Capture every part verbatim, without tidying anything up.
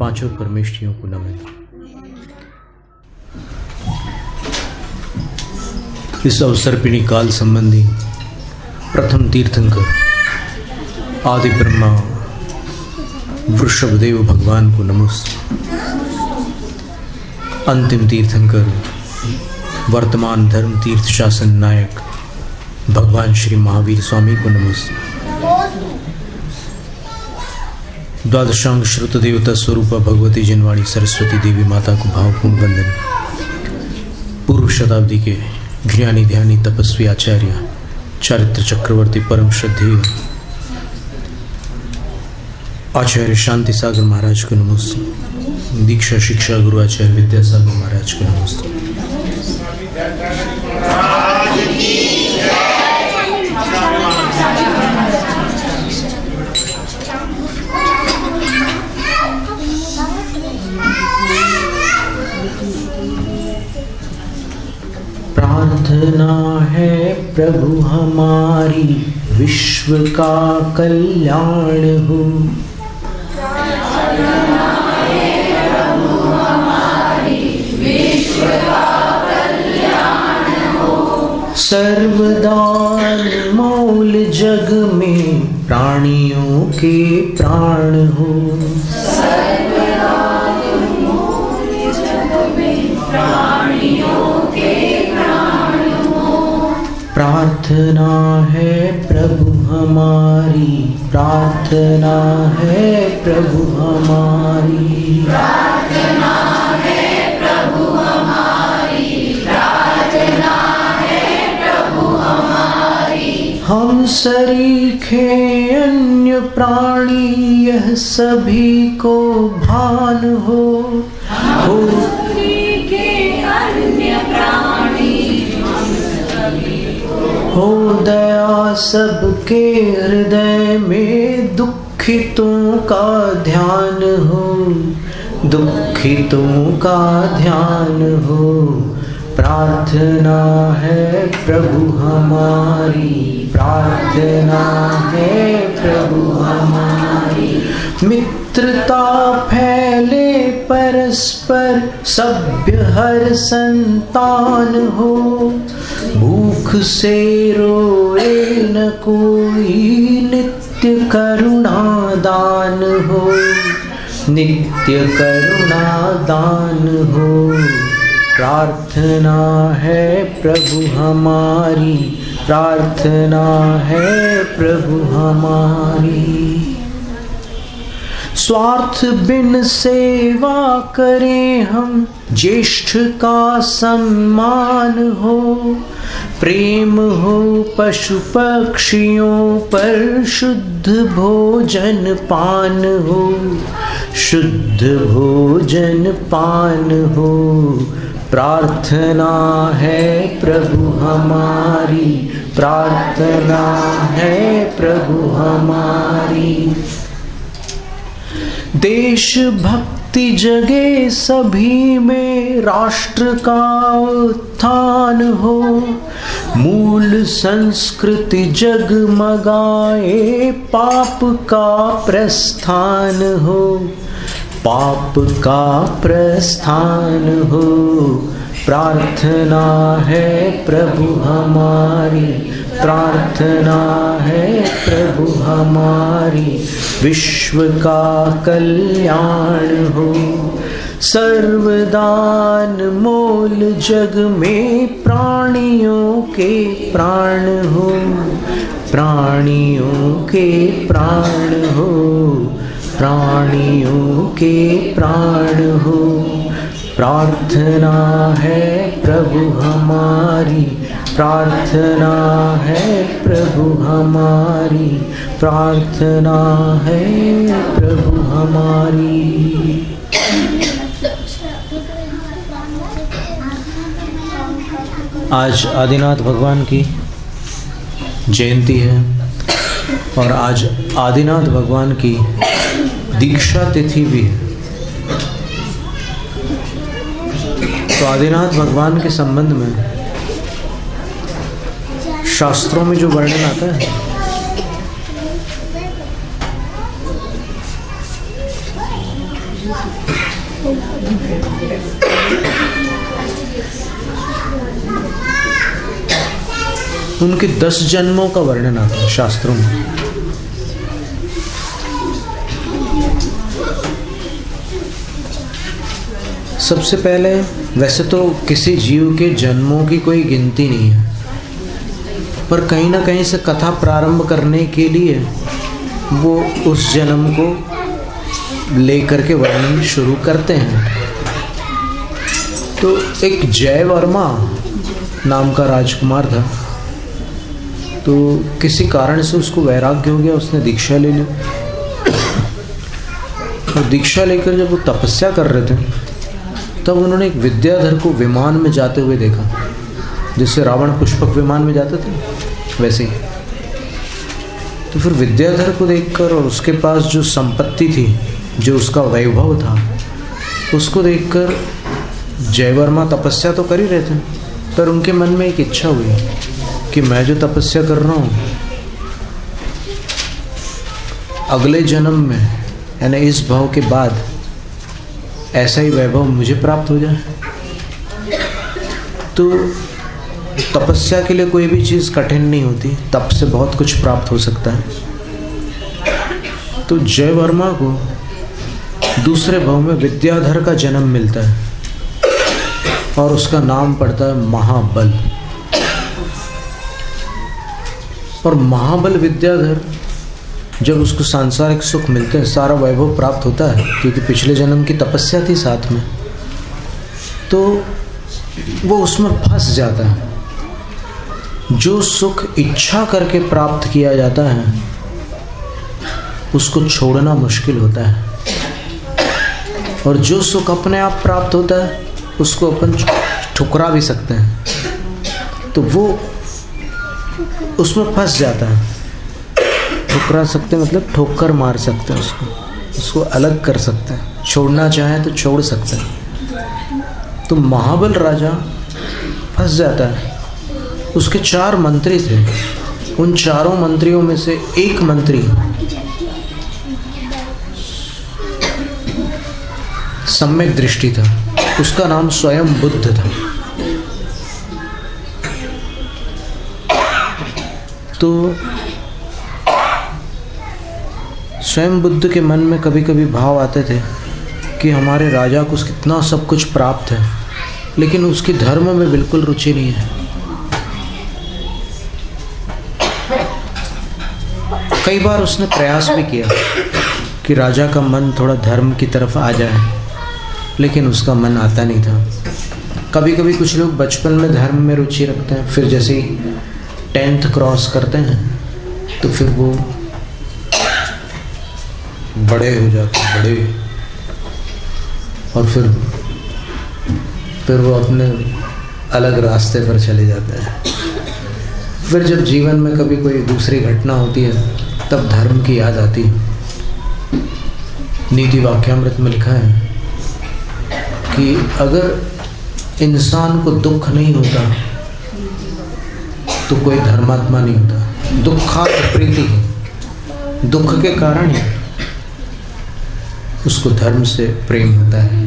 पांचों परमेष्ठियों को नमन। इस अवसर्पिणी काल संबंधी प्रथम तीर्थंकर आदि ब्रह्मा वृषभदेव भगवान को नमस्ते। अंतिम तीर्थंकर वर्तमान धर्म तीर्थ शासन नायक भगवान श्री महावीर स्वामी को नमस्ते। द्वादशांग श्रुत देवता स्वरूपा भगवती जनवाणी सरस्वती देवी माता को भावपूर्ण वंदन। पूर्व शताब्दी के ज्ञानी ध्यानी तपस्वी आचार्य चारित्र चक्रवर्ती परम श्रद्धेय आचार्य शांति सागर महाराज को नमस्ते। दीक्षा शिक्षा गुरु आचार्य विद्यासागर महाराज को नमस्ते। प्रार्थना है प्रभु हमारी विश्व का कल्याण हो। सर्वदा अनमोल जग में प्राणियों के प्राण हो। सर्वदा अनमोल जग में प्राणियों के प्राण हो। प्रार्थना है प्रभु हमारी, प्रार्थना है प्रभु हमारी, प्रार्थना है प्रभु हमारी, प्रार्थना हम सरीखे अन्य प्राणी यह सभी को भान हो। हो सरीखे अन्य प्राणी हम सभी को हो दया सबके हृदय में दुखितों का ध्यान हो, दुखितों का ध्यान हो। प्रार्थना है प्रभु हमारी, प्रार्थना है प्रभु हमारी। मित्रता फैले परस्पर सभ्य हर संतान हो। भूख से रोए न कोई नित्य करुणा दान हो, नित्य करुणा दान हो। प्रार्थना है प्रभु हमारी, प्रार्थना है प्रभु हमारी। स्वार्थ बिन सेवा करें हम, ज्येष्ठ का सम्मान हो। प्रेम हो पशु पक्षियों पर, शुद्ध भोजन पान हो, शुद्ध भोजन पान हो। प्रार्थना है प्रभु हमारी, प्रार्थना है प्रभु हमारी। देश भक्ति जगे सभी में, राष्ट्र का उत्थान हो। मूल संस्कृति जगमगाए, पाप का प्रस्थान हो, पाप का प्रस्थान हो। प्रार्थना है प्रभु हमारी, प्रार्थना है प्रभु हमारी। विश्व का कल्याण हो। सर्वदान मोल जग में प्राणियों के प्राण हो, प्राणियों के प्राण हो, प्राणियों के प्राण हो। प्रार्थना है प्रभु हमारी, प्रार्थना है प्रभु हमारी, प्रार्थना है प्रभु हमारी। आज आदिनाथ भगवान की जयंती है और आज आदिनाथ भगवान की दीक्षा तिथि भी है। तो आदिनाथ भगवान के संबंध में शास्त्रों में जो वर्णन आता है उनके दस जन्मों का वर्णन आता है शास्त्रों में। सबसे पहले वैसे तो किसी जीव के जन्मों की कोई गिनती नहीं है, पर कहीं ना कहीं से कथा प्रारंभ करने के लिए वो उस जन्म को लेकर के वर्णन शुरू करते हैं। तो एक जयवर्मा नाम का राजकुमार था, तो किसी कारण से उसको वैराग्य हो गया, उसने दीक्षा ले ली। और दीक्षा लेकर जब वो तपस्या कर रहे थे तब उन्होंने एक विद्याधर को विमान में जाते हुए देखा, जिससे रावण पुष्पक विमान में जाते थे वैसे ही। तो फिर विद्याधर को देखकर और उसके पास जो संपत्ति थी, जो उसका वैभव था, उसको देखकर जयवर्मा तपस्या तो कर ही रहे थे, पर उनके मन में एक इच्छा हुई कि मैं जो तपस्या कर रहा हूँ अगले जन्म में, यानी इस भाव के बाद, ऐसा ही वैभव मुझे प्राप्त हो जाए। तो तपस्या के लिए कोई भी चीज़ कठिन नहीं होती, तप से बहुत कुछ प्राप्त हो सकता है। तो जयवर्मा को दूसरे भाव में विद्याधर का जन्म मिलता है और उसका नाम पड़ता है महाबल। और महाबल विद्याधर जब उसको सांसारिक सुख मिलते हैं, सारा वैभव प्राप्त होता है, क्योंकि पिछले जन्म की तपस्या थी साथ में, तो वो उसमें फंस जाता है। जो सुख इच्छा करके प्राप्त किया जाता है उसको छोड़ना मुश्किल होता है, और जो सुख अपने आप प्राप्त होता है उसको अपन ठुकरा भी सकते हैं। तो वो उसमें फंस जाता है। ठुकरा सकते मतलब ठोकर मार सकते हैं उसको, उसको अलग कर सकते हैं, छोड़ना चाहे तो छोड़ सकते हैं। तो महाबल राजा फंस जाता है। उसके चार मंत्री थे, उन चारों मंत्रियों में से एक मंत्री सम्यक दृष्टि था, उसका नाम स्वयं बुद्ध था। तो स्वयं बुद्ध के मन में कभी कभी भाव आते थे कि हमारे राजा को कितना सब कुछ प्राप्त है, लेकिन उसकी धर्म में बिल्कुल रुचि नहीं है। कई बार उसने प्रयास भी किया कि राजा का मन थोड़ा धर्म की तरफ आ जाए, लेकिन उसका मन आता नहीं था। कभी कभी कुछ लोग बचपन में धर्म में रुचि रखते हैं, फिर जैसे ही टेंथ क्रॉस करते हैं तो फिर वो बड़े हो जाते हैं, बड़े, और फिर फिर वो अपने अलग रास्ते पर चले जाते हैं। फिर जब जीवन में कभी कोई दूसरी घटना होती है तब धर्म की याद आती है। नीति वाक्यामृत में लिखा है कि अगर इंसान को दुख नहीं होता तो कोई धर्मात्मा नहीं होता। दुखात प्रीति, दुख के कारण ही उसको धर्म से प्रेम होता है।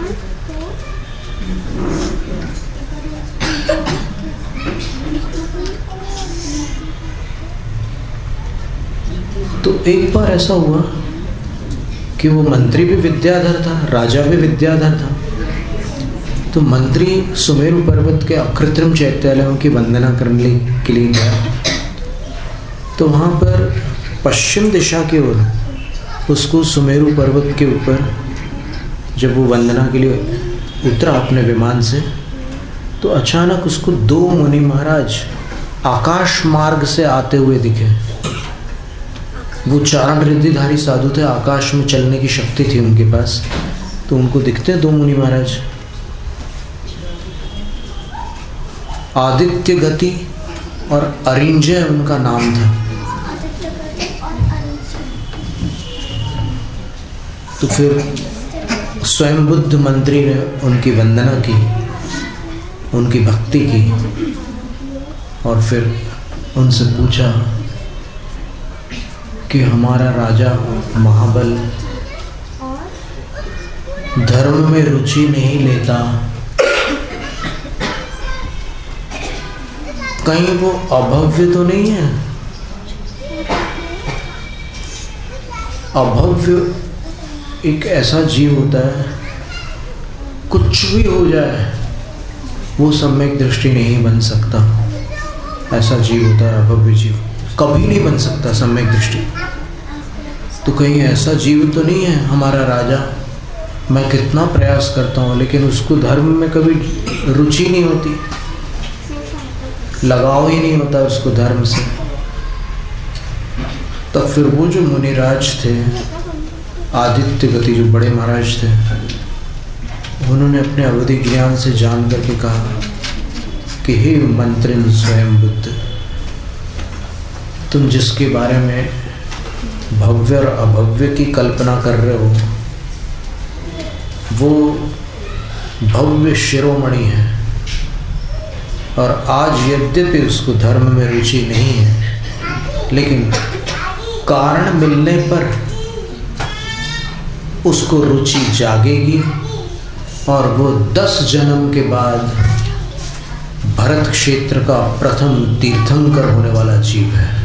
तो एक बार ऐसा हुआ कि वो मंत्री भी विद्याधर था, राजा भी विद्याधर था। तो मंत्री सुमेरु पर्वत के अकृत्रिम चैत्यालयों की वंदना करने के लिए गया। तो वहाँ पर पश्चिम दिशा की ओर उसको सुमेरु पर्वत के ऊपर जब वो वंदना के लिए उतरा अपने विमान से, तो अचानक उसको दो मुनि महाराज आकाश मार्ग से आते हुए दिखे। वो चारण रिद्धिधारी साधु थे, आकाश में चलने की शक्ति थी उनके पास। तो उनको दिखते दो मुनि महाराज। आदित्य गति और अरिंजय उनका नाम था। तो फिर स्वयं बुद्ध मंत्री ने उनकी वंदना की, उनकी भक्ति की, और फिर उनसे पूछा कि हमारा राजा महाबल धर्म में रुचि नहीं लेता, कहीं वो अभव्य तो नहीं है? अभव्य एक ऐसा जीव होता है, कुछ भी हो जाए वो सम्यक दृष्टि नहीं बन सकता। ऐसा जीव होता है अभव्य जीव, कभी नहीं बन सकता सम्यक दृष्टि। तो कहीं ऐसा जीव तो नहीं है हमारा राजा, मैं कितना प्रयास करता हूँ लेकिन उसको धर्म में कभी रुचि नहीं होती, लगाव ही नहीं होता उसको धर्म से। तब फिर वो जो मुनिराज थे, आदित्य गति जो बड़े महाराज थे, उन्होंने अपने अवधि ज्ञान से जान करके कहा कि हे मंत्रिन स्वयं बुद्ध, तुम जिसके बारे में भव्य और अभव्य की कल्पना कर रहे हो वो भव्य शिरोमणि है, और आज यद्यपि उसको धर्म में रुचि नहीं है लेकिन कारण मिलने पर उसको रुचि जागेगी और वो दस जन्म के बाद भरत क्षेत्र का प्रथम तीर्थंकर होने वाला जीव है।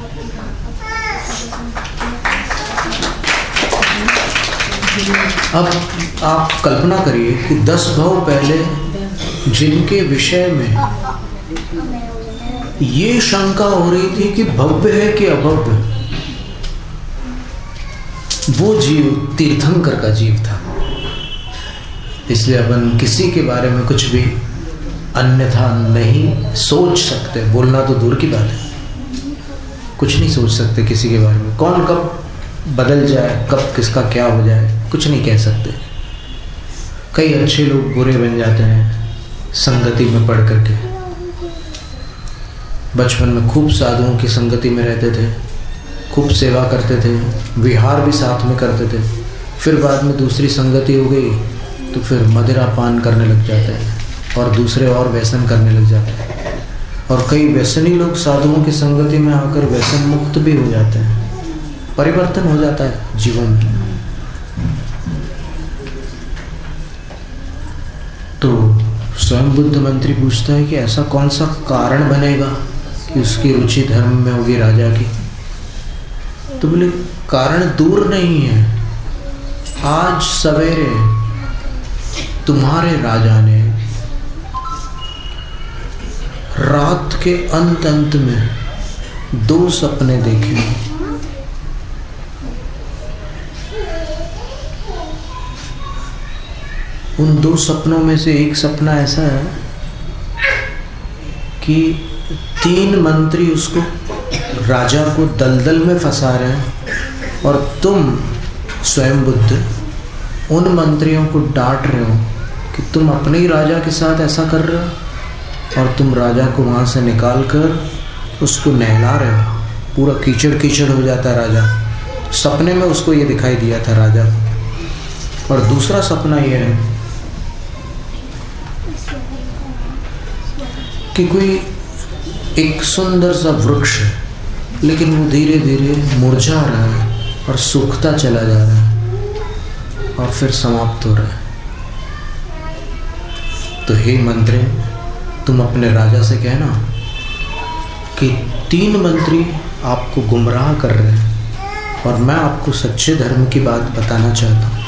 अब आप कल्पना करिए कि दस भाव पहले जिनके विषय में ये शंका हो रही थी कि भव्य है कि अभव्य, वो जीव तीर्थंकर का जीव था। इसलिए अपन किसी के बारे में कुछ भी अन्यथा नहीं सोच सकते, बोलना तो दूर की बात है, कुछ नहीं सोच सकते किसी के बारे में। कौन कब बदल जाए, कब किसका क्या हो जाए, कुछ नहीं कह सकते। कई अच्छे लोग बुरे बन जाते हैं संगति में पढ़ करके। बचपन में खूब साधुओं की संगति में रहते थे, खूब सेवा करते थे, विहार भी साथ में करते थे, फिर बाद में दूसरी संगति हो गई तो फिर मदिरा पान करने लग जाते हैं और दूसरे और व्यसन करने लग जाते हैं। और कई व्यसनी लोग साधुओं की संगति में आकर व्यसन मुक्त भी हो जाते हैं, परिवर्तन हो जाता है जीवन में। तो स्वयं बुद्ध मंत्री पूछता है कि ऐसा कौन सा कारण बनेगा कि उसकी रुचि धर्म में होगी राजा की? तो बोले कारण दूर नहीं है, आज सवेरे तुम्हारे राजा ने रात के अंत अंत में दो सपने देखे। उन दो सपनों में से एक सपना ऐसा है कि तीन मंत्री उसको, राजा को दलदल में फंसा रहे हैं और तुम स्वयं बुद्ध उन मंत्रियों को डांट रहे हो कि तुम अपने ही राजा के साथ ऐसा कर रहे हो, और तुम राजा को वहाँ से निकाल कर उसको नहला रहे हो। पूरा कीचड़ कीचड़ हो जाता है राजा। सपने में उसको ये दिखाई दिया था राजा। और दूसरा सपना ये है कि कोई एक सुंदर सा वृक्ष है लेकिन वो धीरे धीरे मुरझा रहा है और सूखता चला जा रहा है और फिर समाप्त हो रहा है। तो हे मंत्री, तुम अपने राजा से कहना कि तीन मंत्री आपको गुमराह कर रहे हैं और मैं आपको सच्चे धर्म की बात बताना चाहता हूँ।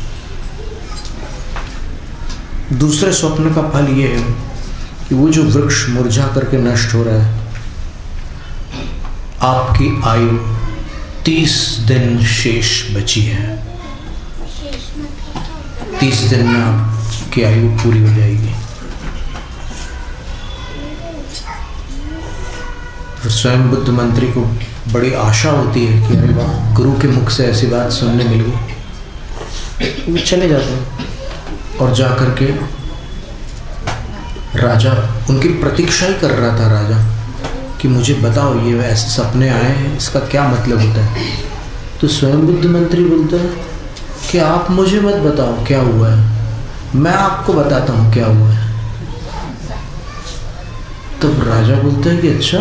दूसरे स्वप्न का फल ये है कि वो जो वृक्ष मुरझा करके नष्ट हो रहा है, आपकी आयु तीस दिन शेष बची है। तीस दिन में आपकी आयु पूरी हो जाएगी। फिर स्वयं बुद्ध मंत्री को बड़ी आशा होती है कि अरे वाह, गुरु के मुख से ऐसी बात सुनने मिल गई। वो चले जाते हैं और जा कर के राजा उनकी प्रतीक्षा ही कर रहा था राजा कि मुझे बताओ ये ऐसे सपने आए हैं, इसका क्या मतलब होता है। तो स्वयं बुद्ध मंत्री बोलता है कि आप मुझे मत बताओ क्या हुआ है, मैं आपको बताता हूँ क्या हुआ है। तब राजा बोलता है कि अच्छा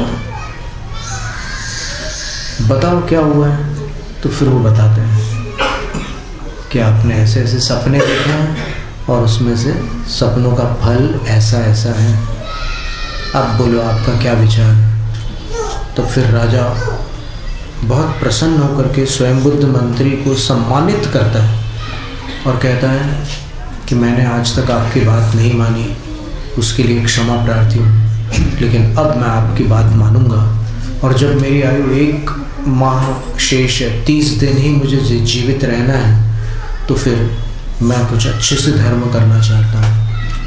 बताओ क्या हुआ है। तो फिर वो बताते हैं कि आपने ऐसे ऐसे सपने देखे हैं और उसमें से सपनों का फल ऐसा ऐसा है, अब बोलो आपका क्या विचार। तो फिर राजा बहुत प्रसन्न होकर के स्वयं बुद्ध मंत्री को सम्मानित करता है और कहता है कि मैंने आज तक आपकी बात नहीं मानी, उसके लिए क्षमा प्रार्थी हूँ, लेकिन अब मैं आपकी बात मानूंगा। और जब मेरी आयु एक माह शेष है, तीस दिन ही मुझे जीवित रहना है, तो फिर मैं कुछ अच्छे से धर्म करना चाहता हूँ।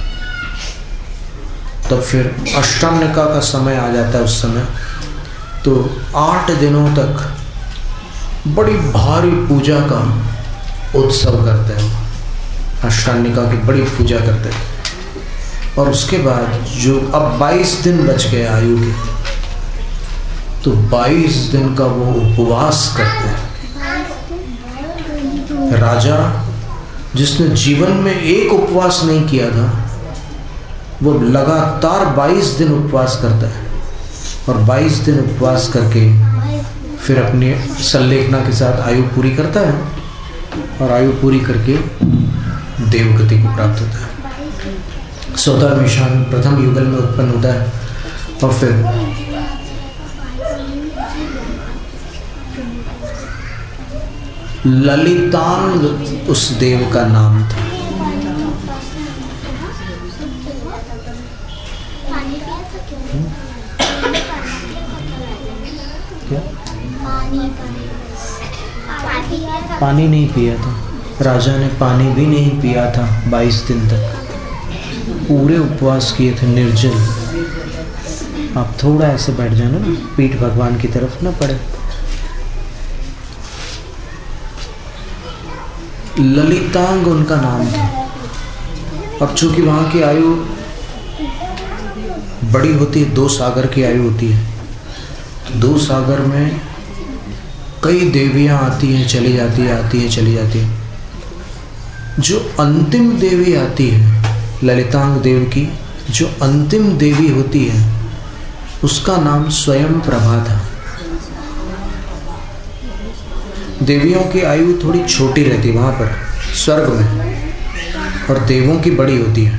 तब फिर अष्टांगिका का समय आ जाता है। उस समय तो आठ दिनों तक बड़ी भारी पूजा का उत्सव करते हैं, अष्टांगिका की बड़ी पूजा करते हैं। और उसके बाद जो अब बाईस दिन बच गए आयु के, तो बाईस दिन का वो उपवास करते हैं। राजा जिसने जीवन में एक उपवास नहीं किया था, वो लगातार बाईस दिन उपवास करता है और बाईस दिन उपवास करके फिर अपनी संलेखना के साथ आयु पूरी करता है और आयु पूरी करके देवगति को प्राप्त होता है। स्वतः ईशान प्रथम युगल में उत्पन्न होता है और फिर ललितांग उस देव का नाम था। क्या? पानी नहीं पिया था राजा ने, पानी भी नहीं पिया था बाईस दिन तक, पूरे उपवास किए थे निर्जल। आप थोड़ा ऐसे बैठ जाना ना, पीठ भगवान की तरफ ना पड़े। ललितांग उनका नाम था। अब चूंकि वहाँ की आयु बड़ी होती है, दो सागर की आयु होती है, तो दो सागर में कई देवियाँ आती हैं चली जाती है, आती हैं चली जाती है। जो अंतिम देवी आती है ललितांग देव की, जो अंतिम देवी होती है, उसका नाम स्वयं प्रभा था। देवियों की आयु थोड़ी छोटी रहती है वहाँ पर स्वर्ग में, और देवों की बड़ी होती है।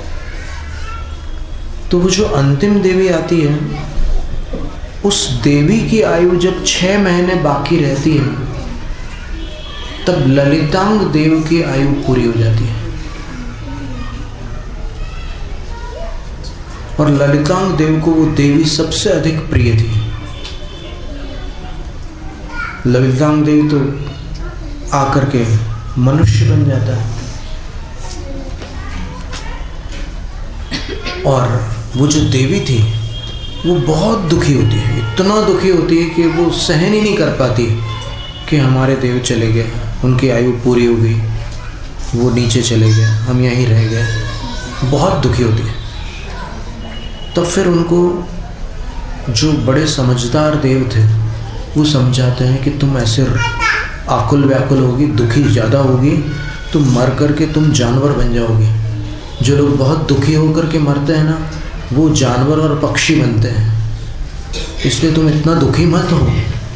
तो वो जो अंतिम देवी आती है, उस देवी की आयु जब छः महीने बाकी रहती है, तब ललितांग देव की आयु पूरी हो जाती है। और ललितांग देव को वो देवी सबसे अधिक प्रिय थी। ललितांग देव तो आकर के मनुष्य बन जाता है, और वो जो देवी थी वो बहुत दुखी होती है, इतना दुखी होती है कि वो सहन ही नहीं कर पाती कि हमारे देव चले गए, उनकी आयु पूरी हो गई, वो नीचे चले गए, हम यहीं रह गए, बहुत दुखी होती है। तब तो फिर उनको जो बड़े समझदार देव थे वो समझाते हैं कि तुम ऐसे आकुल व्याकुल होगी, दुखी ज़्यादा होगी, तुम मर करके तुम जानवर बन जाओगी। जो लोग बहुत दुखी होकर के मरते हैं ना, वो जानवर और पक्षी बनते हैं, इसलिए तुम इतना दुखी मत हो,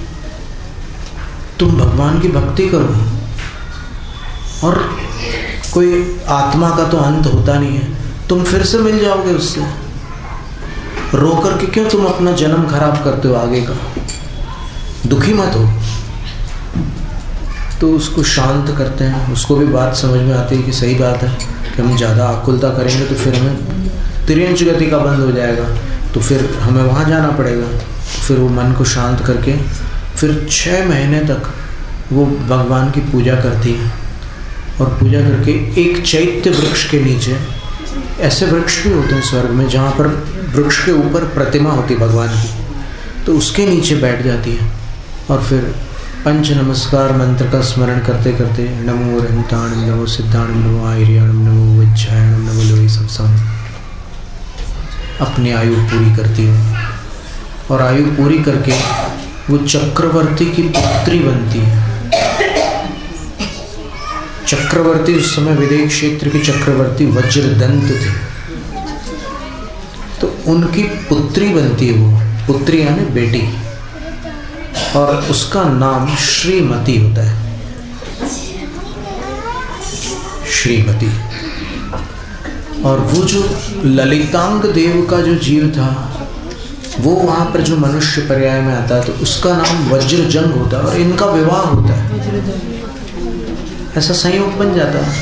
तुम भगवान की भक्ति करो। और कोई आत्मा का तो अंत होता नहीं है, तुम फिर से मिल जाओगे उससे। रो करके क्यों तुम अपना जन्म खराब करते हो आगे का, दुखी मत हो। तो उसको शांत करते हैं, उसको भी बात समझ में आती है कि सही बात है कि हम ज़्यादा आकुलता करेंगे तो फिर हमें तिर्यंच गति का बंद हो जाएगा, तो फिर हमें वहाँ जाना पड़ेगा। फिर वो मन को शांत करके फिर छः महीने तक वो भगवान की पूजा करती है, और पूजा करके एक चैत्य वृक्ष के नीचे, ऐसे वृक्ष भी होते हैं स्वर्ग में जहाँ पर वृक्ष के ऊपर प्रतिमा होती है भगवान की, तो उसके नीचे बैठ जाती है और फिर पंच नमस्कार मंत्र का स्मरण करते करते नमो रहिताणम, नमो सिद्धाणम, नमो आयर्याणम, नमो विच्छायणम, नमो लोई सत्संग, अपनी आयु पूरी करती है। और आयु पूरी करके वो चक्रवर्ती की पुत्री बनती है। चक्रवर्ती उस समय विदेह क्षेत्र के चक्रवर्ती वज्रदंत थे, तो उनकी पुत्री बनती है वो, पुत्री यानी बेटी, और उसका नाम श्रीमती होता है। श्रीमती। और वो जो ललितांग देव का जो जीव था वो वहाँ पर जो मनुष्य पर्याय में आता है तो उसका नाम वज्रजंग होता है और इनका विवाह होता है। ऐसा संयोग बन जाता है।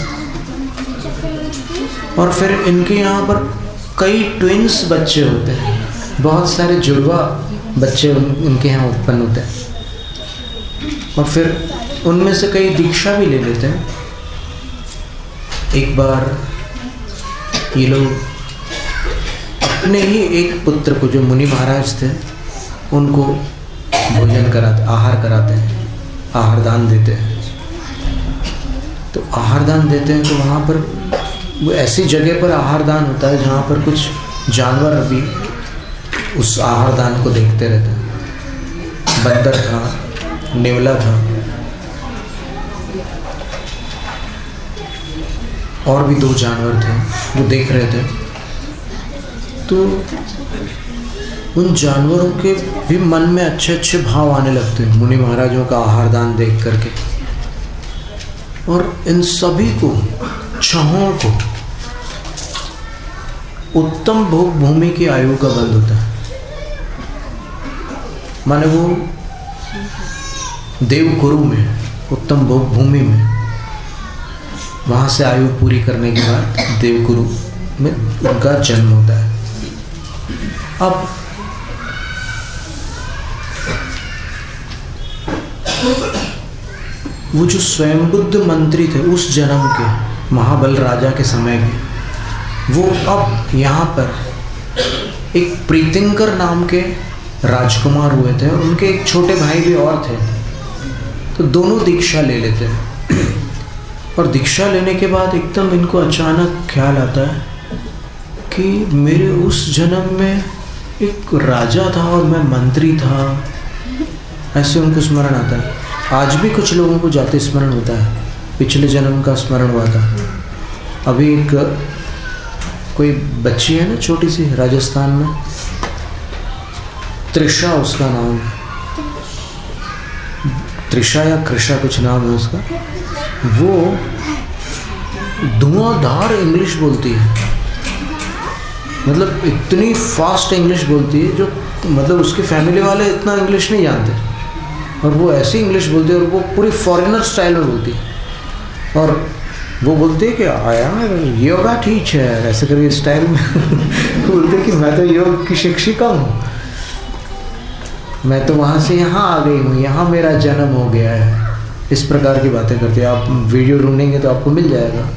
और फिर इनके यहाँ पर कई ट्विंस बच्चे होते हैं, बहुत सारे जुड़वा बच्चे इनके यहाँ उत्पन्न होते हैं। और फिर उनमें से कई दीक्षा भी ले लेते हैं। एक बार ये लोग अपने ही एक पुत्र को, जो मुनि महाराज थे, उनको भोजन कराते, आहार कराते हैं, आहार दान देते हैं। तो आहार दान देते हैं तो वहाँ पर वो ऐसी जगह पर आहार दान होता है जहाँ पर कुछ जानवर भी उस आहार दान को देखते रहते हैं। बंदर था, नेवला था, और भी दो जानवर थे वो देख रहे थे। तो उन जानवरों के भी मन में अच्छे अच्छे भाव आने लगते हैं मुनि महाराजों का आहार दान देख करके। और इन सभी को, छहों को, उत्तम भोग भूमि की आयु का बंध होता है। माने वो देवकुरु में, उत्तम भोग भूमि में, वहाँ से आयु पूरी करने के बाद देवकुरु में उनका जन्म होता है। अब वो जो स्वयं बुद्ध मंत्री थे उस जन्म के, महाबल राजा के समय के, वो अब यहाँ पर एक प्रीतिंकर नाम के राजकुमार हुए थे और उनके एक छोटे भाई भी और थे। तो दोनों दीक्षा ले लेते हैं। और दीक्षा लेने के बाद एकदम इनको अचानक ख्याल आता है कि मेरे उस जन्म में एक राजा था और मैं मंत्री था। ऐसे उनको स्मरण आता है। आज भी कुछ लोगों को जाते स्मरण होता है, पिछले जन्म का स्मरण हुआ था। अभी एक कोई बच्ची है ना छोटी सी, राजस्थान में, त्रिशा उसका नाम है, त्रिशा या कृषा कुछ नाम है उसका। वो धुआंधार इंग्लिश बोलती है, मतलब इतनी फास्ट इंग्लिश बोलती है जो मतलब उसकी फैमिली वाले इतना इंग्लिश नहीं जानते, और वो ऐसी इंग्लिश बोलती है और वो पूरी फॉरेनर स्टाइल में बोलती है। और वो बोलती है कि आया योगा टीचर, ऐसे करके स्टाइल में बोलते कि मैं तो योग की शिक्षिका हूँ, मैं तो वहाँ से यहाँ आ गई हूँ, यहाँ मेरा जन्म हो गया है। इस प्रकार की बातें करती है। आप वीडियो ढूंढेंगे तो आपको मिल जाएगा।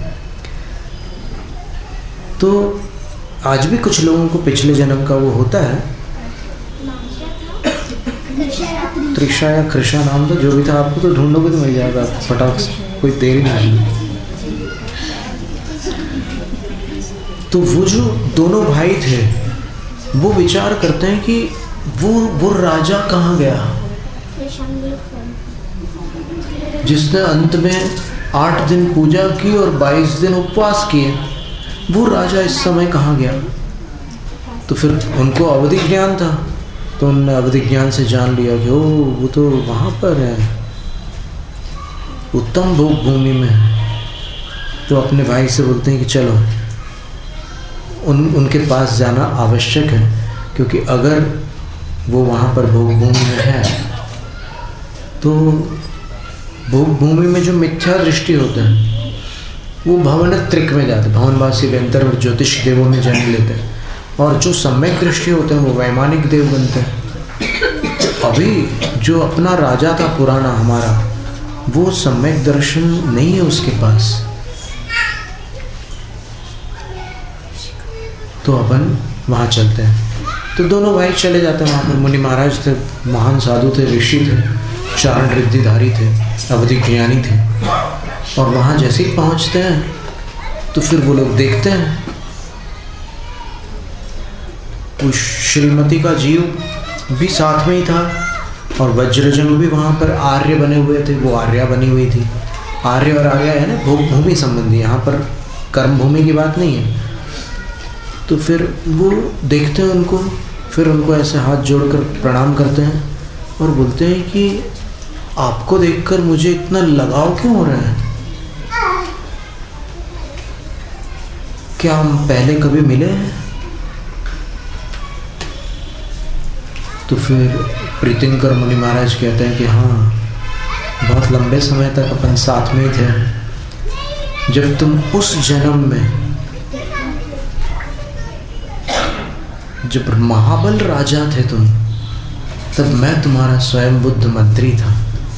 तो आज भी कुछ लोगों को पिछले जन्म का वो होता है। त्रिशा या कृषा नाम था, जो भी था, आपको तो ढूंढोगे तो मिल जाएगा फटाक से, कोई देरी नहीं। तो वो जो दोनों भाई थे वो विचार करते हैं कि वो वो राजा कहाँ गया जिसने अंत में आठ दिन पूजा की और बाईस दिन उपवास किए, वो राजा इस समय कहाँ गया। तो फिर उनको अवधि ज्ञान था, तो उन्होंने अवधि ज्ञान से जान लिया कि ओ वो तो वहाँ पर है, उत्तम भोग भूमि में है। तो अपने भाई से बोलते हैं कि चलो उन उनके पास जाना आवश्यक है, क्योंकि अगर वो वहाँ पर भोग भूमि में है तो भोग भूमि में जो मिथ्या दृष्टि होते हैं वो भवन त्रिक में जाते हैं, भवनवासी व्यंतर और ज्योतिष देवों में जन्म लेते हैं, और जो सम्यक दृष्टि होते हैं वो वैमानिक देव बनते हैं। अभी जो अपना राजा था पुराना हमारा, वो सम्यक दर्शन नहीं है उसके पास, तो अपन वहाँ चलते हैं। तो दोनों भाई चले जाते हैं वहाँ पर। मुनि महाराज थे, महान साधु थे, ऋषि थे, चारण रिद्धिधारी थे, अवधि ज्ञानी थे। और वहाँ जैसे ही पहुँचते हैं तो फिर वो लोग देखते हैं उस श्रीमती का जीव भी साथ में ही था, और वज्रजंग भी वहाँ पर आर्य बने हुए थे, वो आर्या बनी हुई थी। आर्य और आर्या है ना, भोग भूमि संबंधी, यहाँ पर कर्म भूमि की बात नहीं है। तो फिर वो देखते हैं उनको, फिर उनको ऐसे हाथ जोड़कर प्रणाम करते हैं और बोलते हैं कि आपको देखकर मुझे इतना लगाव क्यों हो रहा है। क्या हम पहले कभी मिले हैं? तो फिर प्रीतिंकर मुनि महाराज कहते हैं कि हाँ, बहुत लंबे समय तक अपन साथ में थे। जब तुम उस जन्म में, जब महाबल राजा थे तुम, तब मैं तुम्हारा स्वयं बुद्ध मंत्री था।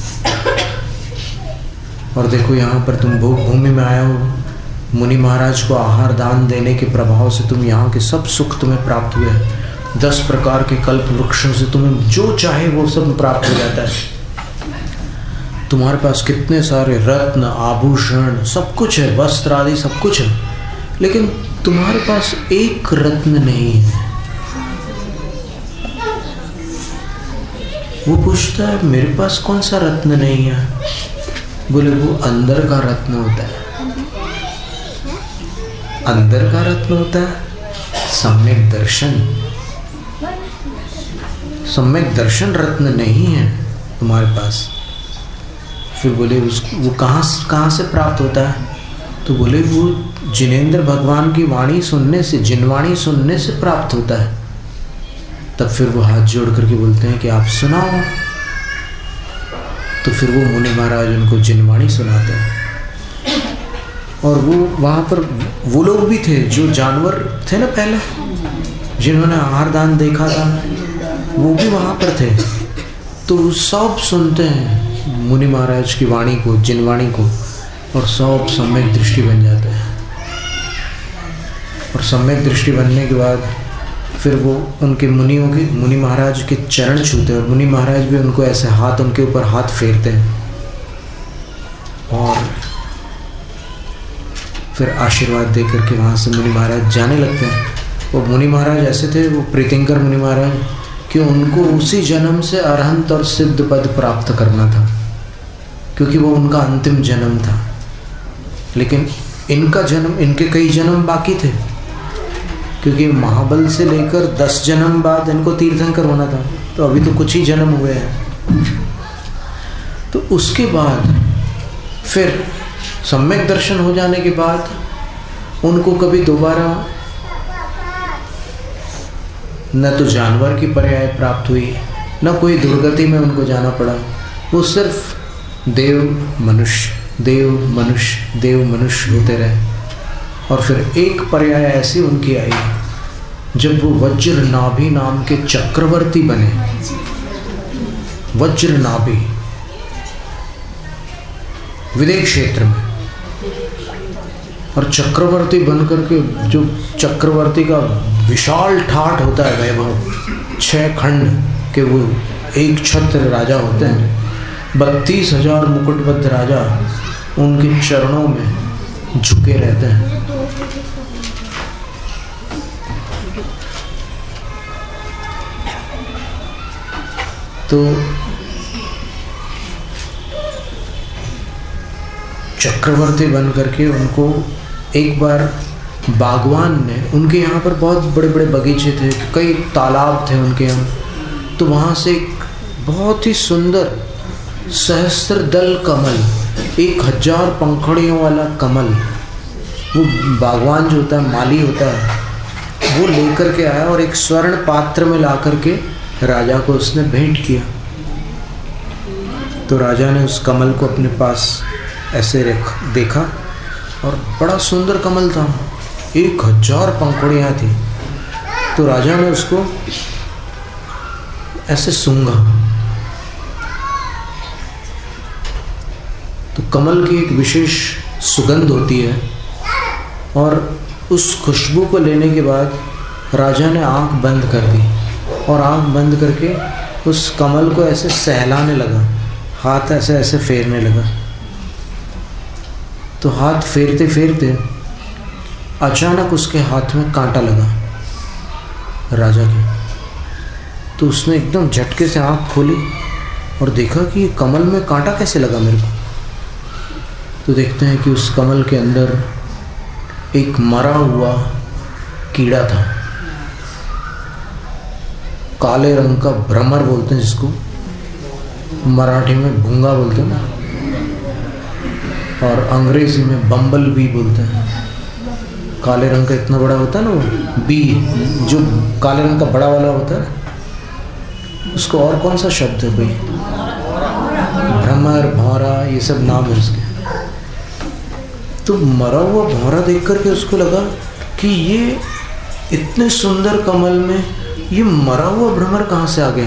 और देखो यहाँ पर तुम भोग भूमि में आए हो, मुनि महाराज को आहार दान देने के प्रभाव से तुम यहाँ के सब सुख तुम्हें प्राप्त हुए हैं। दस प्रकार के कल्प वृक्षों से तुम्हें जो चाहे वो सब प्राप्त हो जाता है। तुम्हारे पास कितने सारे रत्न आभूषण सब कुछ है, वस्त्र आदि सब कुछ है, लेकिन तुम्हारे पास एक रत्न नहीं है। वो पूछता है मेरे पास कौन सा रत्न नहीं है? बोले वो अंदर का रत्न होता है। अंदर का रत्न होता है सम्यक दर्शन। सम्यक दर्शन रत्न नहीं है तुम्हारे पास। फिर बोले उसको वो कहाँ कहाँ से प्राप्त होता है? तो बोले वो जिनेंद्र भगवान की वाणी सुनने से, जिनवाणी सुनने से प्राप्त होता है। तब फिर वो हाथ जोड़ करके बोलते हैं कि आप सुनाओ। तो फिर वो मुनि महाराज उनको जिनवाणी सुनाते हैं। और वो वहाँ पर वो लोग भी थे जो जानवर थे ना पहले, जिन्होंने आहार दान देखा था, वो भी वहाँ पर थे। तो सब सुनते हैं मुनि महाराज की वाणी को, जिनवाणी को, और सब सम्यक दृष्टि बन जाते हैं। और सम्यक दृष्टि बनने के बाद फिर वो उनके मुनियों के, मुनि महाराज के चरण छूते हैं। और मुनि महाराज भी उनको ऐसे हाथ, उनके ऊपर हाथ फेरते हैं और फिर आशीर्वाद दे करके वहाँ से मुनि महाराज जाने लगते हैं। वो मुनि महाराज ऐसे थे, वो प्रीतिंकर मुनि महाराज, कि उनको उसी जन्म से अरहंत और सिद्ध पद प्राप्त करना था, क्योंकि वो उनका अंतिम जन्म था। लेकिन इनका जन्म, इनके कई जन्म बाकी थे, क्योंकि महाबल से लेकर दस जन्म बाद इनको तीर्थंकर होना था। तो अभी तो कुछ ही जन्म हुए हैं। तो उसके बाद फिर सम्यक दर्शन हो जाने के बाद उनको कभी दोबारा न तो जानवर की पर्याय प्राप्त हुई, न कोई दुर्गति में उनको जाना पड़ा। वो सिर्फ देव मनुष्य, देव मनुष्य, देव मनुष्य होते रहे। और फिर एक पर्याय ऐसी उनकी आई जब वो वज्र नाभि नाम के चक्रवर्ती बने। वज्र नाभि विदेश क्षेत्र में, और चक्रवर्ती बनकर के, जो चक्रवर्ती का विशाल ठाठ होता है वैभव, छह खंड के वो एक छत्र राजा होते हैं। बत्तीस हजार मुकुटबद्ध राजा उनके चरणों में झुके रहते हैं। तो चक्रवर्ती बन करके उनको एक बार बागवान ने, उनके यहाँ पर बहुत बड़े बड़े बगीचे थे, कई तालाब थे उनके यहाँ। तो वहाँ से एक बहुत ही सुंदर सहस्त्रदल कमल, एक हजार पंखड़ियों वाला कमल, वो बागवान जो होता है, माली होता है, वो लेकर के आया और एक स्वर्ण पात्र में ला करके राजा को उसने भेंट किया। तो राजा ने उस कमल को अपने पास ऐसे देखा और बड़ा सुंदर कमल था, एक हजार पंखुड़ियाँ थी। तो राजा ने उसको ऐसे सूंघा। तो कमल की एक विशेष सुगंध होती है, और उस खुशबू को लेने के बाद राजा ने आंख बंद कर दी और आंख बंद करके उस कमल को ऐसे सहलाने लगा, हाथ ऐसे ऐसे फेरने लगा। तो हाथ फेरते फेरते अचानक उसके हाथ में कांटा लगा राजा के। तो उसने एकदम झटके से आंख खोली और देखा कि ये कमल में कांटा कैसे लगा मेरे को। तो देखते हैं कि उस कमल के अंदर एक मरा हुआ कीड़ा था, काले रंग का भ्रमर बोलते हैं जिसको, मराठी में भूंगा बोलते हैं ना, और अंग्रेजी में बम्बल बी बोलते हैं। काले रंग का इतना बड़ा होता है ना वो बी, जो काले रंग का बड़ा वाला होता है, उसको और कौन सा शब्द है भाई? भ्रमर, भौरा, ये सब नाम है उसके। तो मरा हुआ भौरा देख करके उसको लगा कि ये इतने सुंदर कमल में ये मरा हुआ भ्रमर कहाँ से आ गया।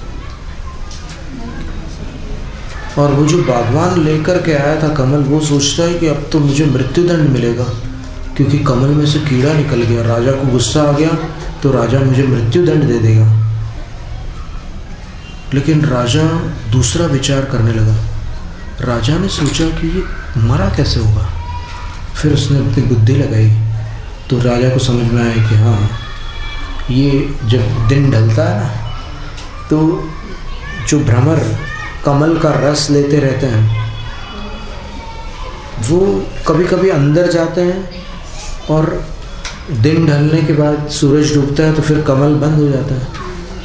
और वो जो बागवान लेकर के आया था कमल, वो सोचता है कि अब तो मुझे मृत्युदंड मिलेगा, क्योंकि कमल में से कीड़ा निकल गया। राजा को गुस्सा आ गया तो राजा मुझे मृत्युदंड दे देगा। लेकिन राजा दूसरा विचार करने लगा। राजा ने सोचा कि ये मरा कैसे होगा। फिर उसने अपनी बुद्धि लगाई तो राजा को समझ में आया कि हाँ, ये जब दिन ढलता है ना, तो जो भ्रमर कमल का रस लेते रहते हैं वो कभी कभी अंदर जाते हैं, और दिन ढलने के बाद सूरज डूबता है तो फिर कमल बंद हो जाता है।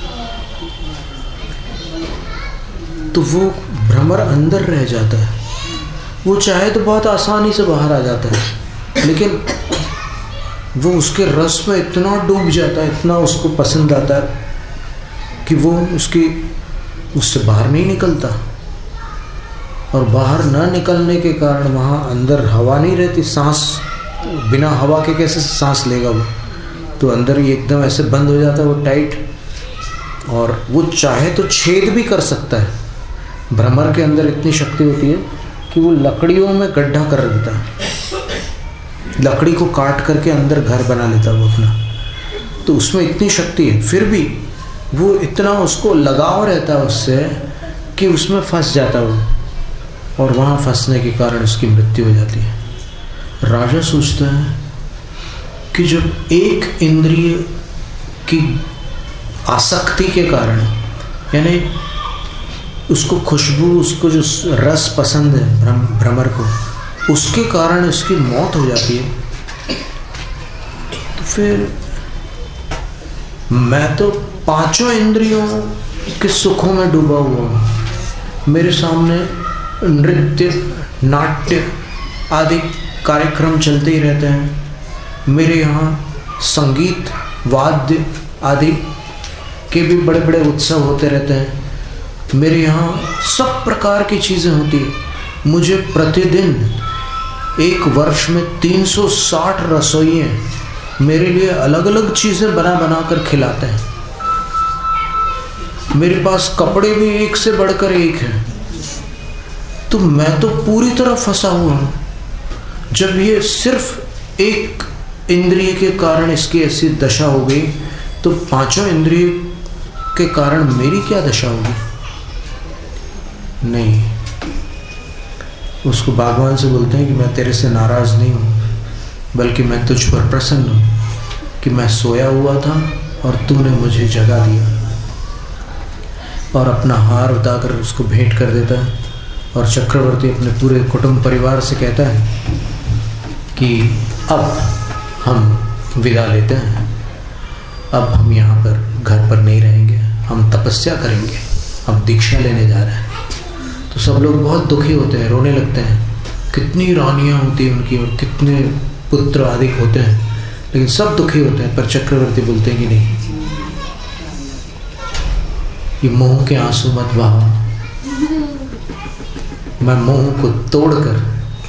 तो वो भ्रमर अंदर रह जाता है। वो चाहे तो बहुत आसानी से बाहर आ जाता है, लेकिन वो उसके रस में इतना डूब जाता है, इतना उसको पसंद आता है कि वो उसकी उससे बाहर नहीं निकलता। और बाहर न निकलने के कारण वहाँ अंदर हवा नहीं रहती, सांस बिना हवा के कैसे सांस लेगा वो, तो अंदर ही एकदम ऐसे बंद हो जाता है वो टाइट। और वो चाहे तो छेद भी कर सकता है। भ्रमर के अंदर इतनी शक्ति होती है कि वो लकड़ियों में गड्ढा कर देता है, लकड़ी को काट करके अंदर घर बना लेता है वो अपना। तो उसमें इतनी शक्ति है, फिर भी वो इतना उसको लगाव रहता है उससे कि उसमें फंस जाता है वो, और वहाँ फंसने के कारण उसकी मृत्यु हो जाती है। राजा सोचता है कि जब एक इंद्रिय की आसक्ति के कारण, यानी उसको खुशबू, उसको जो रस पसंद है भ्रमर को, उसके कारण उसकी मौत हो जाती है, तो फिर मैं तो पांचों इंद्रियों के सुखों में डूबा हुआ हूँ। मेरे सामने नृत्य, नाट्य आदि कार्यक्रम चलते ही रहते हैं। मेरे यहाँ संगीत, वाद्य आदि के भी बड़े बड़े उत्सव होते रहते हैं। मेरे यहाँ सब प्रकार की चीज़ें होती हैं। मुझे प्रतिदिन एक वर्ष में तीन सौ साठ रसोइये मेरे लिए अलग अलग चीज़ें बना बना कर खिलाते हैं। मेरे पास कपड़े भी एक से बढ़कर एक हैं। तो मैं तो पूरी तरह फंसा हुआ हूँ। जब ये सिर्फ एक इंद्रिय के कारण इसकी ऐसी दशा हो गई, तो पांचों इंद्रिय के कारण मेरी क्या दशा होगी। नहीं, उसको भगवान से बोलते हैं कि मैं तेरे से नाराज़ नहीं हूँ, बल्कि मैं तुझ पर प्रसन्न हूँ कि मैं सोया हुआ था और तूने मुझे जगा दिया। और अपना हार उतार उसको भेंट कर देता है। और चक्रवर्ती अपने पूरे कुटुंब परिवार से कहता है कि अब हम विदा लेते हैं, अब हम यहाँ पर घर पर नहीं रहेंगे, हम तपस्या करेंगे, हम दीक्षा लेने जा रहे हैं। तो सब लोग बहुत दुखी होते हैं, रोने लगते हैं। कितनी रानियाँ होती हैं उनकी और कितने पुत्र आदि होते हैं, लेकिन सब दुखी होते हैं। पर चक्रवर्ती बोलते हैं कि नहीं, ये मोह के आंसू मत बहाओ, मैं मोह को तोड़कर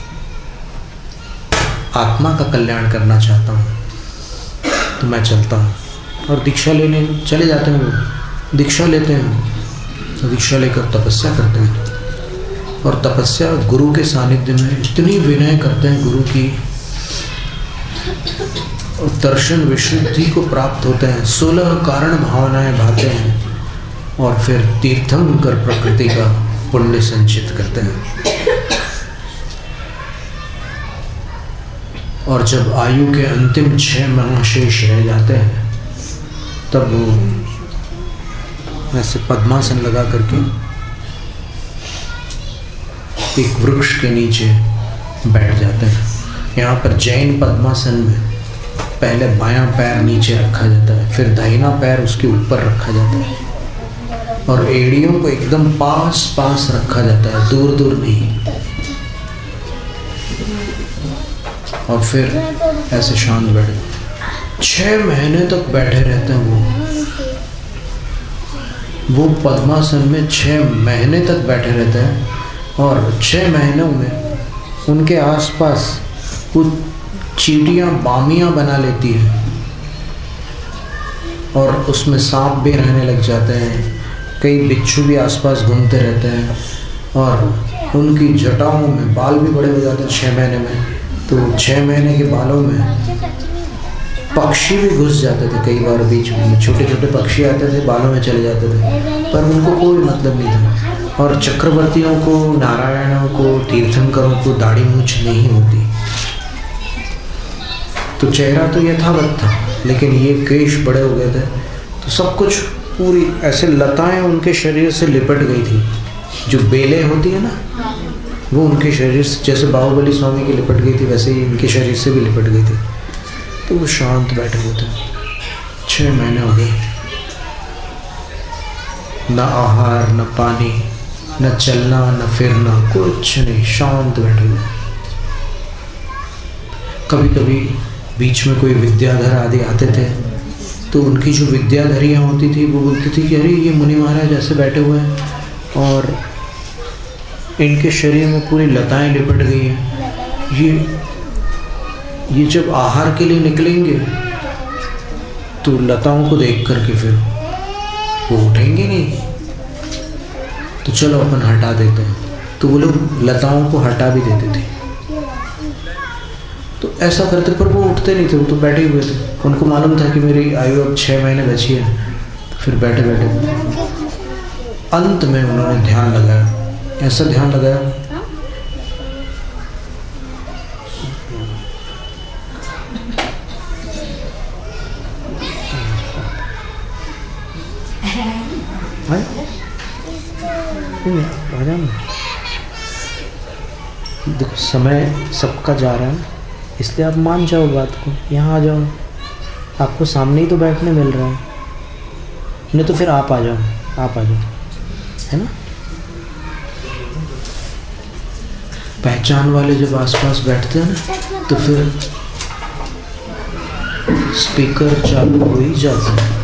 आत्मा का कल्याण करना चाहता हूँ, तो मैं चलता हूँ। और दीक्षा लेने चले जाते हैं वो, दीक्षा लेते हैं, तो दीक्षा लेकर तपस्या करते हैं। और तपस्या गुरु के सानिध्य में इतनी विनय करते हैं, गुरु की दर्शन विशुद्धि को प्राप्त होते हैं। सोलह कारण भावनाएं भाते हैं और फिर तीर्थंकर प्रकृति का पुण्य संचित करते हैं। और जब आयु के अंतिम छह माह शेष रह जाते हैं, तब वो ऐसे पद्मासन लगा करके एक वृक्ष के नीचे बैठ जाते हैं। यहाँ पर जैन पद्मासन में पहले बायां पैर नीचे रखा जाता है, फिर दाहिना पैर उसके ऊपर रखा जाता है, और एड़ियों को एकदम पास पास रखा जाता है, दूर दूर नहीं। और फिर ऐसे शांत बैठे, छः महीने तक बैठे रहते हैं वो वो पद्मासन में छः महीने तक बैठे रहते हैं। और छः महीनों में उनके आसपास कुछ चींटियाँ बामियाँ बना लेती हैं और उसमें सांप भी रहने लग जाते हैं, कई बिच्छू भी आसपास घूमते रहते हैं और उनकी जटाओं में बाल भी बड़े हो जाते हैं छः महीने में। तो छः महीने के बालों में पक्षी भी घुस जाते थे कई बार, बीच में छोटे छोटे पक्षी आते थे, बालों में चले जाते थे, पर उनको कोई मतलब नहीं था। और चक्रवर्तियों को, नारायणों को, तीर्थंकरों को दाढ़ी मूछ नहीं होती, तो चेहरा तो यथावत था, लेकिन ये केश बड़े हो गए थे, तो सब कुछ पूरी ऐसे लताएं उनके शरीर से लिपट गई थी। जो बेलें होती है ना, वो उनके शरीर से, जैसे बाहुबली स्वामी की लिपट गई थी, वैसे ही इनके शरीर से भी लिपट गई थी। तो वो शांत बैठे हुए थे, छः महीने हो गए, न आहार, न पानी, न चलना, न फिरना, कुछ नहीं, शांत बैठे हुए। कभी कभी बीच में कोई विद्याधर आदि आते थे, तो उनकी जो विद्याधरियाँ होती थी वो बोलती थी कि अरे ये मुनि महाराज ऐसे बैठे हुए हैं और इनके शरीर में पूरी लताएं लिपट गई हैं, ये ये जब आहार के लिए निकलेंगे तो लताओं को देख करके फिर वो उठेंगे नहीं, तो चलो अपन हटा देते हैं। तो वो लोग लताओं को हटा भी देते थे। तो ऐसा करते, पर वो उठते नहीं थे, वो तो बैठे हुए थे। उनको मालूम था कि मेरी आयु अब छः महीने बची है, तो फिर बैठे बैठे अंत में उन्होंने ध्यान लगाया, ऐसा ध्यान लगाया आ जाओ। देखो समय सबका जा रहा है, इसलिए आप मान जाओ बात को, यहाँ आ जाओ, आपको सामने ही तो बैठने मिल रहा है, नहीं तो फिर आप आ जाओ, आप आ जाओ, है ना। पहचान वाले जब आसपास बैठते हैं ना, तो फिर स्पीकर चालू हो ही जाता है।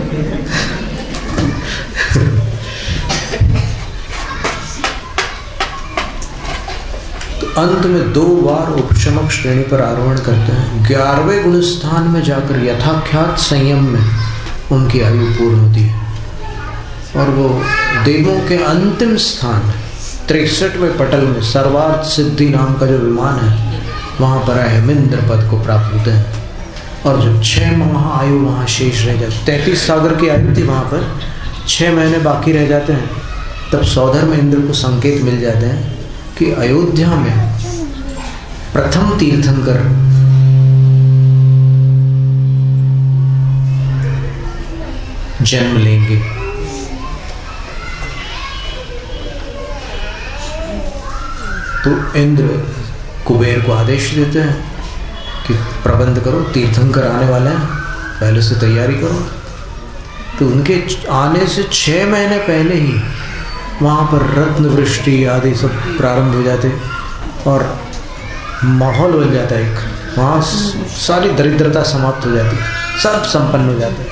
अंत में दो बार उपशमक श्रेणी पर आरोहण करते हैं। ग्यारहवें गुण स्थान में जाकर यथाख्यात संयम में उनकी आयु पूर्ण होती है और वो देवों के अंतिम स्थान तिरसठवें पटल में सर्वार्थ सिद्धि नाम का जो विमान है, वहाँ पर अहमिंद्र पद को प्राप्त होते हैं। और जो छः माह आयु वहाँ शेष रह जाती, तैंतीस सागर की आयु थी, वहाँ पर छः महीने बाकी रह जाते हैं। तब सौधर में इंद्र को संकेत मिल जाते हैं कि अयोध्या में प्रथम तीर्थंकर जन्म लेंगे। तो इंद्र कुबेर को आदेश देते हैं कि प्रबंध करो, तीर्थंकर आने वाले हैं, पहले से तैयारी करो। तो उनके आने से छः महीने पहले ही वहाँ पर रत्न वृष्टि आदि सब प्रारंभ हो जाते और माहौल बन जाता है एक, वहाँ सारी दरिद्रता समाप्त हो जाती है, सब संपन्न हो जाते हैं।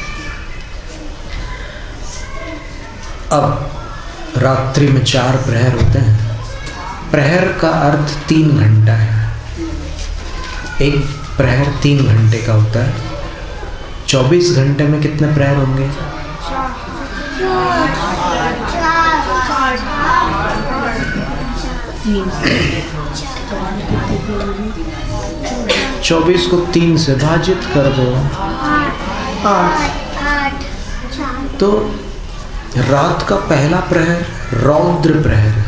अब रात्रि में चार प्रहर होते हैं। प्रहर का अर्थ तीन घंटा है, एक प्रहर तीन घंटे का होता है। चौबीस घंटे में कितने प्रहर होंगे? चौबीस को तीन से भाजित कर दो, आठ। तो रात का पहला प्रहर रौद्र प्रहर है।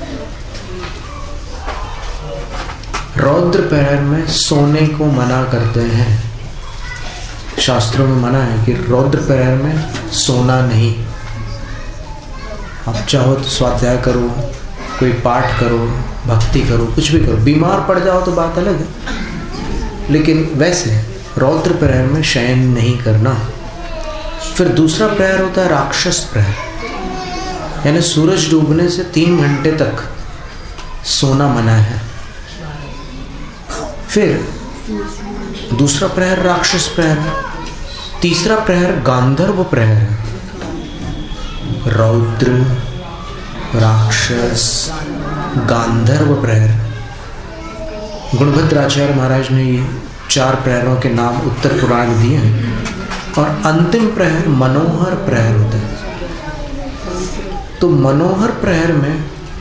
रौद्र प्रहर में सोने को मना करते हैं, शास्त्रों में मना है कि रौद्र प्रहर में सोना नहीं। आप चाहो तो स्वाध्याय करो, कोई पाठ करो, भक्ति करो, कुछ भी करो। बीमार पड़ जाओ तो बात अलग है, लेकिन वैसे रौद्र प्रहर में शयन नहीं करना। फिर दूसरा प्रहर होता है राक्षस प्रहर, यानी सूरज डूबने से तीन घंटे तक सोना मना है। फिर दूसरा प्रहर राक्षस प्रहर है, तीसरा प्रहर गांधर्व प्रहर है। रौद्र, राक्षस, गांधर्व प्रहर। गुणभद्राचार्य महाराज ने ये चार प्रहरों के नाम उत्तर पुराण में दिए हैं। और अंतिम प्रहर मनोहर प्रहर होता है। तो मनोहर प्रहर में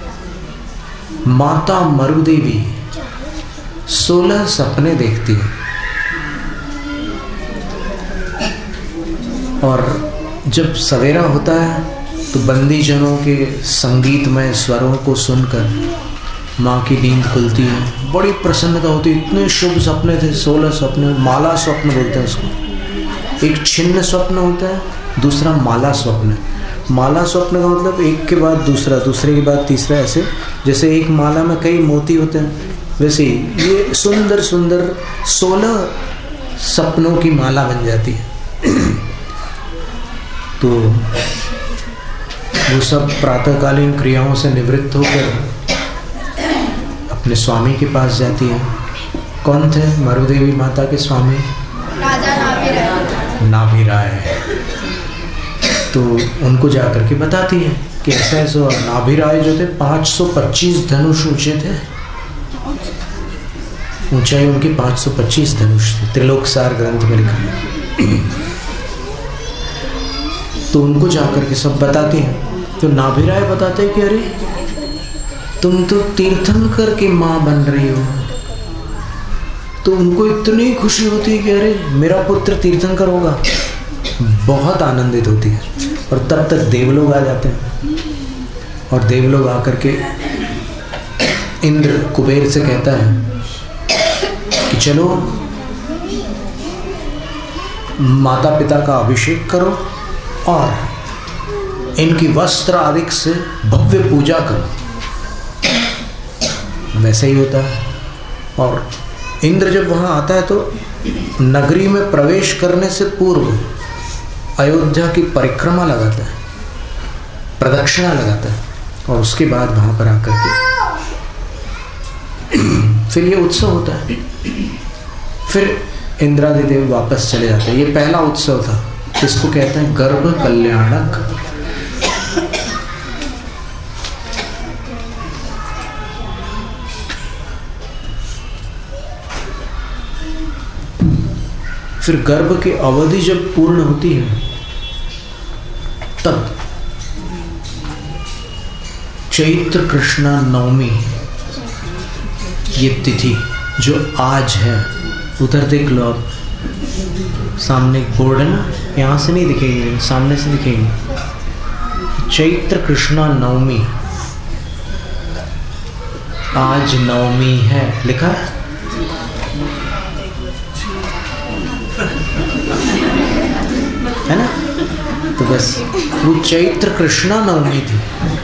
माता मरुदेवी सोलह सपने देखती है और जब सवेरा होता है तो बंदीजनों के संगीतमय स्वरों को सुनकर माँ की नींद खुलती है। बड़ी प्रसन्नता होती है। इतने शुभ सपने थे, सोलह सपने। माला स्वप्न बोलते हैं उसको। एक छिन्न स्वप्न होता है, दूसरा माला स्वप्न। माला स्वप्न का मतलब एक के बाद दूसरा, दूसरे के बाद तीसरा, ऐसे जैसे एक माला में कई मोती होते हैं वैसे ही ये सुंदर सुंदर सोलह सपनों की माला बन जाती है। तो वो सब प्रातःकालीन क्रियाओं से निवृत्त होकर अपने स्वामी के पास जाती है। कौन थे मरुदेवी माता के स्वामी? राजा नाभिराय। नाभिराय। तो उनको जाकर के बताती है कि ऐसा ऐसा। नाभिराय जो थे पाँच सौ पच्चीस धनुष ऊंचे थे, ऊंचाई उनकी पाँच सौ पच्चीस धनुष थी, त्रिलोकसार ग्रंथ में लिखा है। तो उनको जाकर के सब बताती हैं। तो नाभिराय बताते हैं कि अरे तुम तो तीर्थंकर की माँ बन रही हो। तो उनको इतनी खुशी होती है कि अरे मेरा पुत्र तीर्थंकर होगा। बहुत आनंदित होती है। और तब तक देवलोग आ जाते हैं और देवलोग आकर के इंद्र कुबेर से कहता है कि चलो माता पिता का अभिषेक करो और इनकी वस्त्र आदि से भव्य पूजा करो। वैसे ही होता है। और इंद्र जब वहाँ आता है तो नगरी में प्रवेश करने से पूर्व अयोध्या की परिक्रमा लगाता है, प्रदक्षिणा लगाता है और उसके बाद वहाँ पर आकर के फिर ये उत्सव होता है। फिर इंद्रादि देव वापस चले जाते हैं। ये पहला उत्सव था, इसको कहते हैं गर्भ कल्याणक। फिर गर्भ की अवधि जब पूर्ण होती है तब चैत्र कृष्णा नवमी, ये तिथि जो आज है, उधर देख लो आप, सामने एक बोर्ड है ना, यहाँ से नहीं दिखेंगे, सामने से दिखेंगे। चैत्र कृष्णा नवमी, आज नवमी है लिखा है। है ना? तो बस वो चैत्र कृष्णा नवमी थी।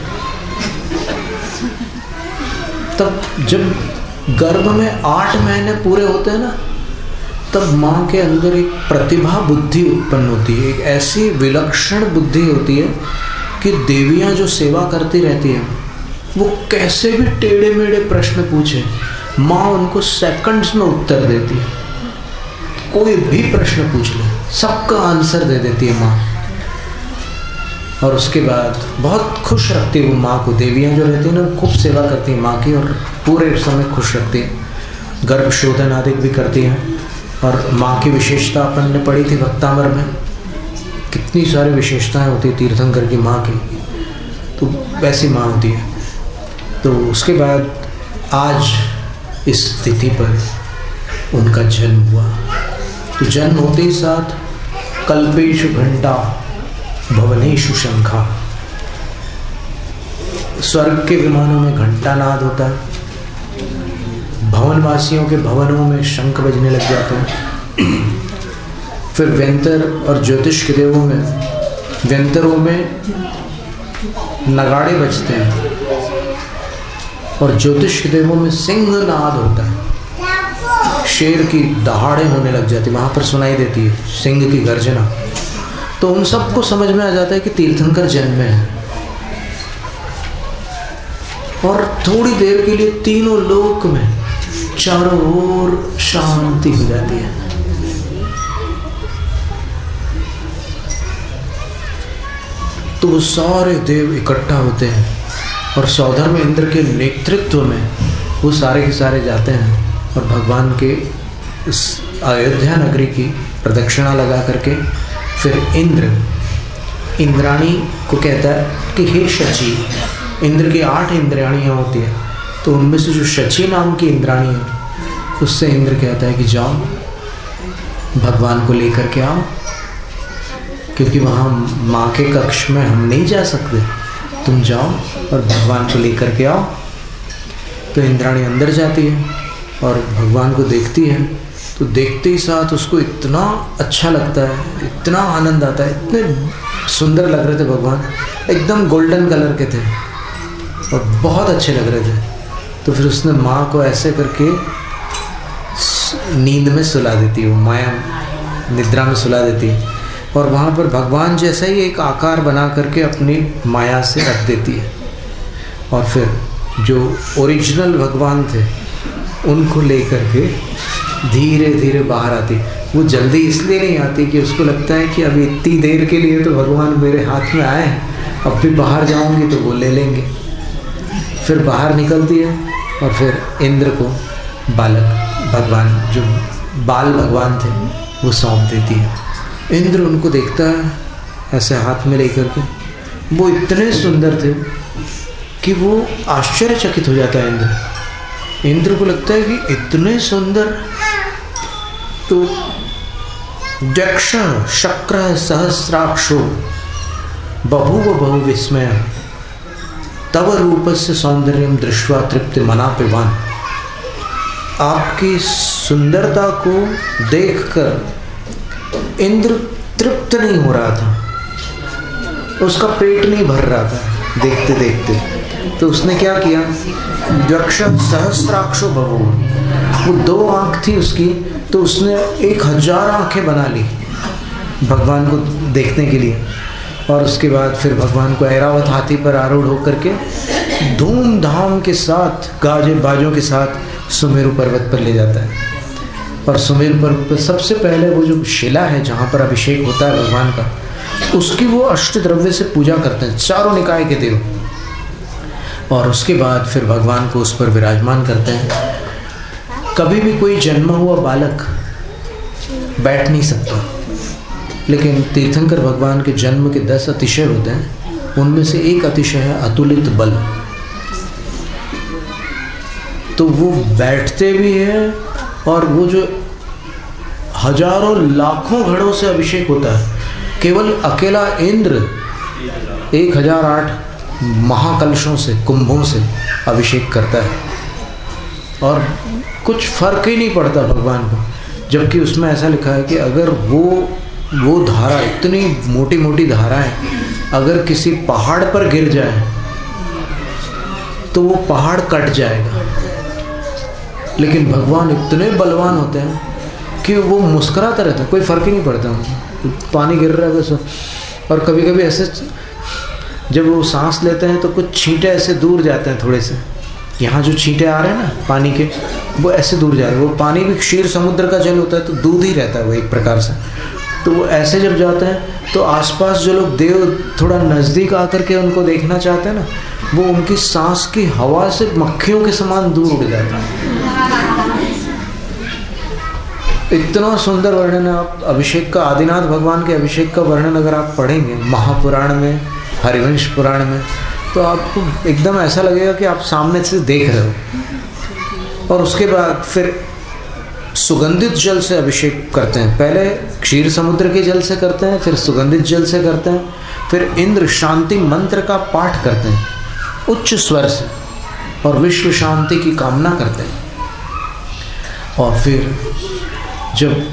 तब जब गर्भ में आठ महीने पूरे होते हैं ना, तब माँ के अंदर एक प्रतिभा बुद्धि उत्पन्न होती है। एक ऐसी विलक्षण बुद्धि होती है कि देवियाँ जो सेवा करती रहती हैं वो कैसे भी टेढ़े मेढ़े प्रश्न पूछे, माँ उनको सेकंड्स में उत्तर देती है। कोई भी प्रश्न पूछ ले, सबका आंसर दे देती है माँ। और उसके बाद बहुत खुश रखती है वो माँ को। देवियाँ जो रहती हैं ना, खूब सेवा करती हैं माँ की और पूरे समय खुश रखती हैं। गर्भ शोधन आदि भी करती हैं। और माँ की विशेषता अपन ने पढ़ी थी वक्तामर में, कितनी सारी विशेषताएं होती है तीर्थंकर की माँ की। तो वैसी माँ होती है। तो उसके बाद आज इस तिथि पर उनका जन्म हुआ। तो जन्म होते ही साथ कल्पेशु घंटा भवनेशु शंखा, स्वर्ग के विमानों में घंटा नाद होता है, भवनवासियों के भवनों में शंख बजने लग जाते हैं। फिर व्यंतर और ज्योतिष के देवों में, व्यंतरों में नगाड़े बजते हैं और ज्योतिष के देवों में सिंह नाद होता है। शेर की दहाड़े होने लग जाती, वहाँ पर सुनाई देती है सिंह की गर्जना। तो उन सबको समझ में आ जाता है कि तीर्थंकर जन्मे हैं। और थोड़ी देर के लिए तीनों लोक में चारों ओर शांति हो जाती है। तो वो सारे देव इकट्ठा होते हैं और सौधर्म इंद्र के नेतृत्व में वो सारे के सारे जाते हैं और भगवान के इस अयोध्या नगरी की प्रदक्षिणा लगा करके फिर इंद्र इंद्राणी को कहता है कि हे शची, इंद्र की आठ इंद्राणियाँ होती है, तो उनमें से जो शची नाम की इंद्राणी है उससे इंद्र कहता है कि जाओ भगवान को लेकर के आओ, क्योंकि वहाँ माँ के कक्ष में हम नहीं जा सकते, तुम जाओ और भगवान को लेकर के आओ। तो इंद्राणी अंदर जाती है और भगवान को देखती है, तो देखते ही साथ उसको इतना अच्छा लगता है, इतना आनंद आता है, इतने सुंदर लग रहे थे भगवान, एकदम गोल्डन कलर के थे और बहुत अच्छे लग रहे थे। तो फिर उसने माँ को ऐसे करके नींद में सुला देती है, वो माया निद्रा में सुला देती है और वहाँ पर भगवान जैसा ही एक आकार बना करके अपनी माया से रख देती है और फिर जो ओरिजिनल भगवान थे उनको लेकर के धीरे धीरे बाहर आती। वो जल्दी इसलिए नहीं आती कि उसको लगता है कि अभी इतनी देर के लिए तो भगवान मेरे हाथ में आए, अब भी बाहर जाऊंगी तो वो ले लेंगे। फिर बाहर निकलती है और फिर इंद्र को बालक भगवान जो बाल भगवान थे वो सौंप देती है। इंद्र उनको देखता है ऐसे हाथ में लेकर के, वो इतने सुंदर थे कि वो आश्चर्यचकित हो जाता है। इंद्र इंद्र को लगता है कि इतने सुंदर, तो दक्ष शक्र सहस्राक्षो बभूव बहु विस्मय तव रूपस्य सौंदर्यम दृष्ट्वा तृप्ति मना पिबान। आपकी सुंदरता को देखकर इंद्र तृप्त नहीं हो रहा था, उसका पेट नहीं भर रहा था देखते देखते। तो उसने क्या किया, दक्ष सहस्राक्षो बभूव, वो दो आँख थी उसकी, तो उसने एक हजार आँखें बना ली भगवान को देखने के लिए। और उसके बाद फिर भगवान को ऐरावत हाथी पर आरूढ़ होकर के धूमधाम के साथ गाजे बाजों के साथ सुमेरु पर्वत पर ले जाता है। और सुमेरु पर्वत पर सबसे पहले वो जो शिला है जहाँ पर अभिषेक होता है भगवान का, उसकी वो अष्टद्रव्य से पूजा करते हैं चारों निकाय के देव। और उसके बाद फिर भगवान को उस पर विराजमान करते हैं। कभी भी कोई जन्मा हुआ बालक बैठ नहीं सकता, लेकिन तीर्थंकर भगवान के जन्म के दस अतिशय होते हैं, उनमें से एक अतिशय है अतुलित बल। तो वो बैठते भी हैं और वो जो हजारों लाखों घड़ों से अभिषेक होता है, केवल अकेला इंद्र एक हजार आठ महाकलशों से कुंभों से अभिषेक करता है और कुछ फर्क ही नहीं पड़ता भगवान को। जबकि उसमें ऐसा लिखा है कि अगर वो वो धारा, इतनी मोटी मोटी धाराएं अगर किसी पहाड़ पर गिर जाए तो वो पहाड़ कट जाएगा, लेकिन भगवान इतने बलवान होते हैं कि वो मुस्कुराते रहते हैं, कोई फर्क ही नहीं पड़ता। पानी गिर रहा है बस। और कभी कभी ऐसे जब वो सांस लेते हैं तो कुछ छींटे ऐसे दूर जाते हैं, थोड़े से यहाँ जो छींटे आ रहे हैं ना पानी के, वो ऐसे दूर जा रहे हैं। वो पानी भी क्षीर समुद्र का जल होता है तो दूध ही रहता है वो एक प्रकार से। तो वो ऐसे जब जाते हैं तो आसपास जो लोग देव थोड़ा नज़दीक आकर के उनको देखना चाहते हैं ना, वो उनकी सांस की हवा से मक्खियों के समान दूर उड़ जाता है। इतना सुंदर वर्णन है। आप अभिषेक का, आदिनाथ भगवान के अभिषेक का वर्णन अगर आप पढ़ेंगे महापुराण में, हरिवंश पुराण में, तो आपको एकदम ऐसा लगेगा कि आप सामने से देख रहे हो। और उसके बाद फिर सुगंधित जल से अभिषेक करते हैं। पहले क्षीर समुद्र के जल से करते हैं, फिर सुगंधित जल से करते हैं, फिर इंद्र शांति मंत्र का पाठ करते हैं उच्च स्वर से और विश्व शांति की कामना करते हैं। और फिर जब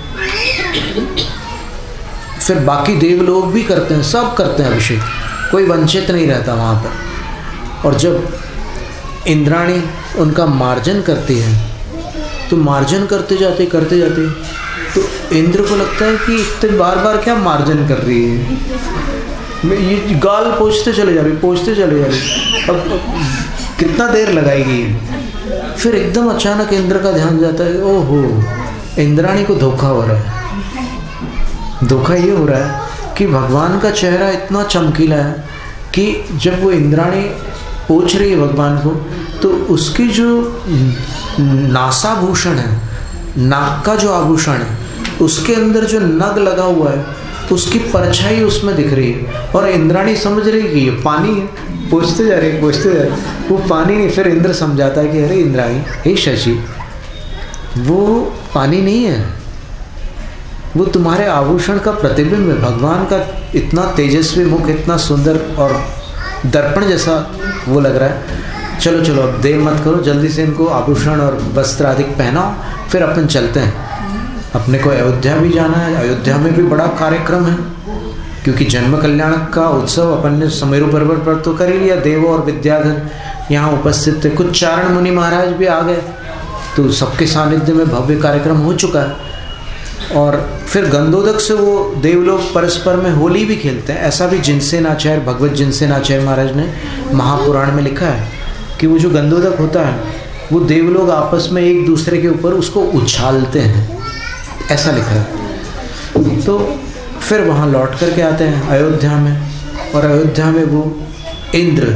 फिर बाकी देव लोग भी करते हैं, सब करते हैं अभिषेक, कोई वंचित नहीं रहता वहाँ पर। और जब इंद्राणी उनका मार्जन करती है तो मार्जन करते जाते करते जाते तो इंद्र को लगता है कि इतने बार बार क्या मार्जन कर रही है, मैं ये गाल पोंछते चले जा रही पोंछते चले जा रही अब, अब कितना देर लगाएगी। फिर एकदम अचानक इंद्र का ध्यान जाता है, ओहो इंद्राणी को धोखा हो रहा है। धोखा ये हो रहा है कि भगवान का चेहरा इतना चमकीला है कि जब वो इंद्राणी पूछ रही है भगवान को, तो उसकी जो नासाभूषण है, नाक का जो आभूषण है, उसके अंदर जो नग लगा हुआ है उसकी परछाई उसमें दिख रही है। और इंद्राणी समझ रही कि ये पानी है, पूछते जा रहे पूछते जा रहे वो पानी नहीं। फिर इंद्र समझाता है कि अरे इंद्राणी, हे शशि, वो पानी नहीं है, वो तुम्हारे आभूषण का प्रतिबिंब है। भगवान का इतना तेजस्वी मुख, इतना सुंदर और दर्पण जैसा वो लग रहा है। चलो चलो अब देर मत करो, जल्दी से इनको आभूषण और वस्त्र आदि पहनाओ, फिर अपन चलते हैं। अपने को अयोध्या भी जाना है, अयोध्या में भी बड़ा कार्यक्रम है, क्योंकि जन्म कल्याण का उत्सव अपन ने सुमेरु पर्वत पर तो कर ही लिया। देव और विद्याधर यहाँ उपस्थित थे, कुछ चारण मुनि महाराज भी आ गए, तो सबके सानिध्य में भव्य कार्यक्रम हो चुका है। और फिर गंधोदक से वो देवलोग परस्पर में होली भी खेलते हैं। ऐसा भी जिनसेन आचार्य, भगवत जिनसेन आचार्य महाराज ने महापुराण में लिखा है कि वो जो गंधोदक होता है वो देवलोग आपस में एक दूसरे के ऊपर उसको उछालते हैं, ऐसा लिखा है। तो फिर वहाँ लौट करके आते हैं अयोध्या में, और अयोध्या में वो इंद्र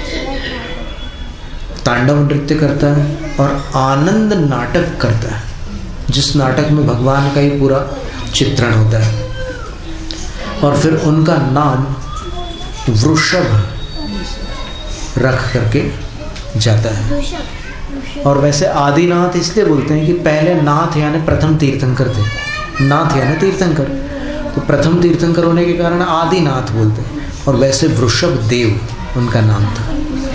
तांडव नृत्य करता है और आनंद नाटक करता है, जिस नाटक में भगवान का ही पूरा चित्रण होता है। और फिर उनका नाम वृषभ रख करके जाता है। और वैसे आदिनाथ इसलिए बोलते हैं कि पहले नाथ यानी प्रथम तीर्थंकर थे, नाथ यानी तीर्थंकर, तो प्रथम तीर्थंकर होने के कारण आदिनाथ बोलते हैं। और वैसे वृषभ देव उनका नाम था।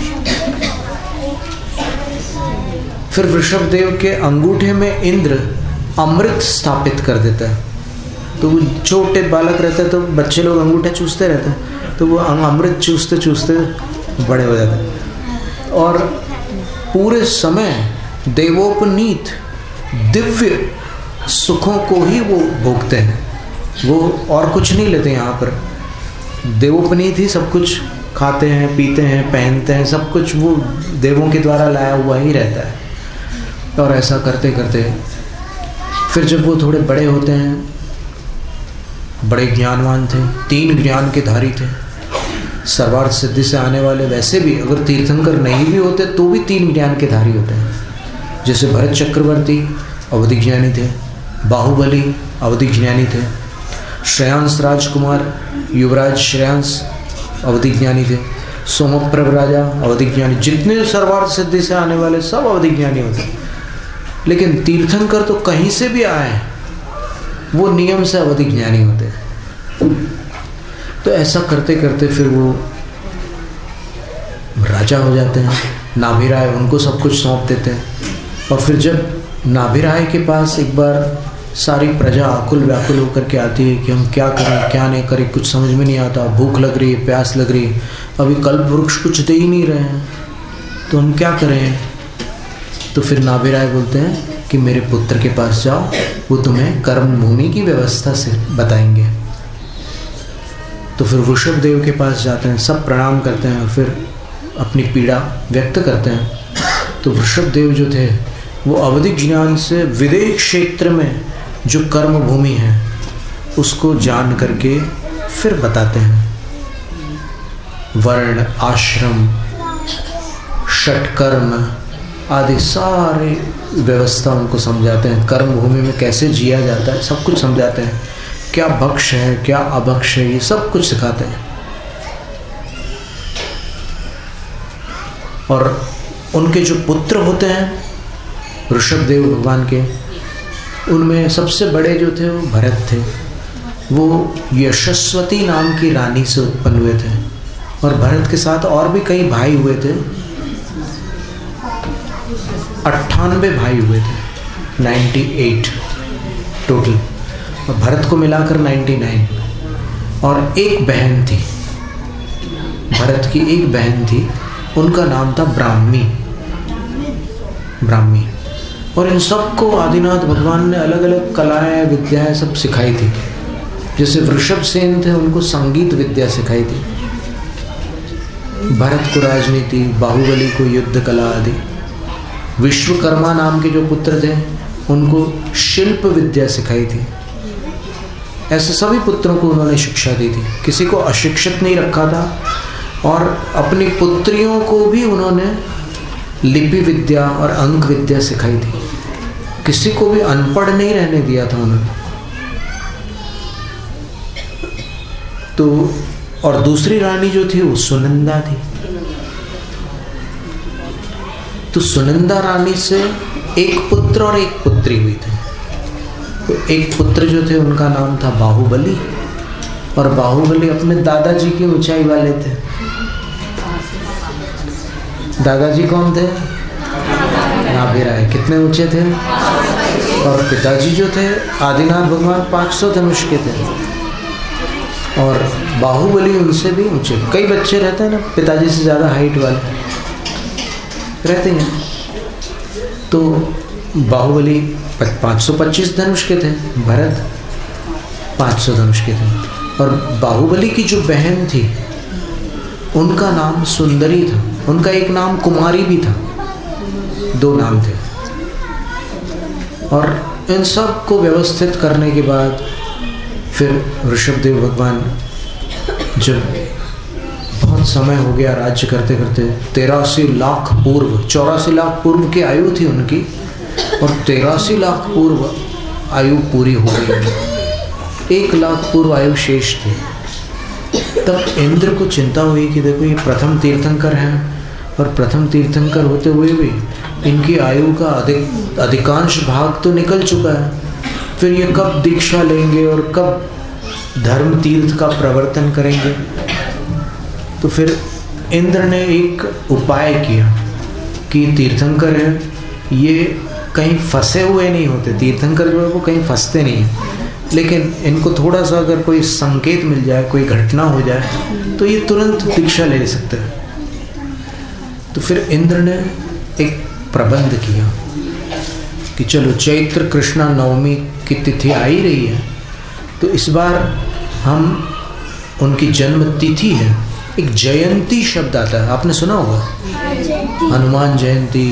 फिर वृषभ देव के अंगूठे में इंद्र अमृत स्थापित कर देता है। तो वो छोटे बालक रहते हैं तो बच्चे लोग अंगूठे चूसते रहते हैं, तो वो अमृत चूसते चूसते बड़े हो जाते हैं। और पूरे समय देवोपनीत दिव्य सुखों को ही वो भोगते हैं, वो और कुछ नहीं लेते। यहाँ पर देवोपनीत ही सब कुछ खाते हैं, पीते हैं, पहनते हैं, सब कुछ वो देवों के द्वारा लाया हुआ ही रहता है। और ऐसा करते करते फिर जब वो थोड़े बड़े होते हैं, बड़े ज्ञानवान थे, तीन ज्ञान के धारी थे, सर्वार्थ सिद्धि से आने वाले। वैसे भी अगर तीर्थंकर नहीं भी होते तो भी तीन ज्ञान के धारी होते हैं। जैसे भरत चक्रवर्ती अवधि ज्ञानी थे, बाहुबली अवधि ज्ञानी थे, श्रेयांस राजकुमार युवराज श्रेयांस अवधि ज्ञानी थे, सोमप्रभ राजा अवधि ज्ञानी। जितने सर्वार्थ सिद्धि से आने वाले सब अवधि ज्ञानी होते हैं। लेकिन तीर्थंकर तो कहीं से भी आए, वो नियम से अवधि ज्ञानी होते हैं। तो ऐसा करते करते फिर वो राजा हो जाते हैं। नाभिराय उनको सब कुछ सौंप देते हैं। और फिर जब नाभिराय के पास एक बार सारी प्रजा आकुल व्याकुल होकर के आती है कि हम क्या करें क्या नहीं करें, कुछ समझ में नहीं आता, भूख लग रही है, प्यास लग रही है, अभी कल्प वृक्ष कुछ दे ही नहीं रहे हैं, तो हम क्या करें। तो फिर नाभिराय बोलते हैं कि मेरे पुत्र के पास जाओ, वो तुम्हें कर्म भूमि की व्यवस्था से बताएंगे। तो फिर वृषभ देव के पास जाते हैं, सब प्रणाम करते हैं और फिर अपनी पीड़ा व्यक्त करते हैं। तो वृषभ देव जो थे वो अवधि ज्ञान से विदेह क्षेत्र में जो कर्म भूमि है उसको जान करके फिर बताते हैं। वर्ण, आश्रम, षटकर्म आदि सारे व्यवस्था उनको समझाते हैं। कर्म भूमि में कैसे जिया जाता है सब कुछ समझाते हैं। क्या भक्ष है क्या अभक्ष है ये सब कुछ सिखाते हैं। और उनके जो पुत्र होते हैं ऋषभ देव भगवान के, उनमें सबसे बड़े जो थे वो भरत थे। वो यशस्वती नाम की रानी से उत्पन्न हुए थे। और भरत के साथ और भी कई भाई हुए थे, अट्ठानवे भाई हुए थे, अट्ठानवे टोटल। और भरत को मिलाकर निन्यानवे। और एक बहन थी, भरत की एक बहन थी, उनका नाम था ब्राह्मी ब्राह्मी और इन सबको आदिनाथ भगवान ने अलग अलग कलाएं विद्याएं सब सिखाई थी। जैसे वृषभ सेन थे, उनको संगीत विद्या सिखाई थी, भरत को राजनीति, बाहुबली को युद्ध कला आदि, विश्वकर्मा नाम के जो पुत्र थे उनको शिल्प विद्या सिखाई थी। ऐसे सभी पुत्रों को उन्होंने शिक्षा दी थी, किसी को अशिक्षित नहीं रखा था। और अपनी पुत्रियों को भी उन्होंने लिपि विद्या और अंक विद्या सिखाई थी, किसी को भी अनपढ़ नहीं रहने दिया था उन्होंने। तो और दूसरी रानी जो थी वो सुनंदा थी। तो सुनंदा रानी से एक पुत्र और एक पुत्री हुई थी। तो एक पुत्र जो थे उनका नाम था बाहुबली, और बाहुबली अपने दादाजी की ऊंचाई वाले थे। दादाजी कौन थे? नाभिराय। कितने ऊंचे थे? और पिताजी जो थे आदिनाथ भगवान पाँच सौ धनुष के थे, और बाहुबली उनसे भी ऊंचे। कई बच्चे रहते हैं ना पिताजी से ज़्यादा हाइट वाले रहते हैं। तो बाहुबली पाँच सौ पच्चीस धनुष के थे, भरत पाँच सौ धनुष के थे। और बाहुबली की जो बहन थी उनका नाम सुंदरी था, उनका एक नाम कुमारी भी था, दो नाम थे। और इन सब को व्यवस्थित करने के बाद फिर ऋषभदेव भगवान जब बहुत समय हो गया राज्य करते करते, तेरासी लाख पूर्व चौरासी लाख पूर्व की आयु थी उनकी, और तेरासी लाख पूर्व आयु पूरी हो गई, एक लाख पूर्व आयु शेष थी। तब इंद्र को चिंता हुई कि देखो ये प्रथम तीर्थंकर हैं, और प्रथम तीर्थंकर होते हुए भी इनकी आयु का अधिक अधिकांश भाग तो निकल चुका है, फिर ये कब दीक्षा लेंगे और कब धर्म तीर्थ का प्रवर्तन करेंगे। तो फिर इंद्र ने एक उपाय किया कि तीर्थंकर हैं, ये कहीं फंसे हुए नहीं होते, तीर्थंकर जो है वो कहीं फंसते नहीं हैं, लेकिन इनको थोड़ा सा अगर कोई संकेत मिल जाए, कोई घटना हो जाए, तो ये तुरंत दीक्षा ले सकते हैं। तो फिर इंद्र ने एक प्रबंध किया कि चलो चैत्र कृष्णा नवमी की तिथि आ ही रही है, तो इस बार हम उनकी जन्म तिथि है, एक जयंती शब्द आता है, आपने सुना होगा, हनुमान जयंती,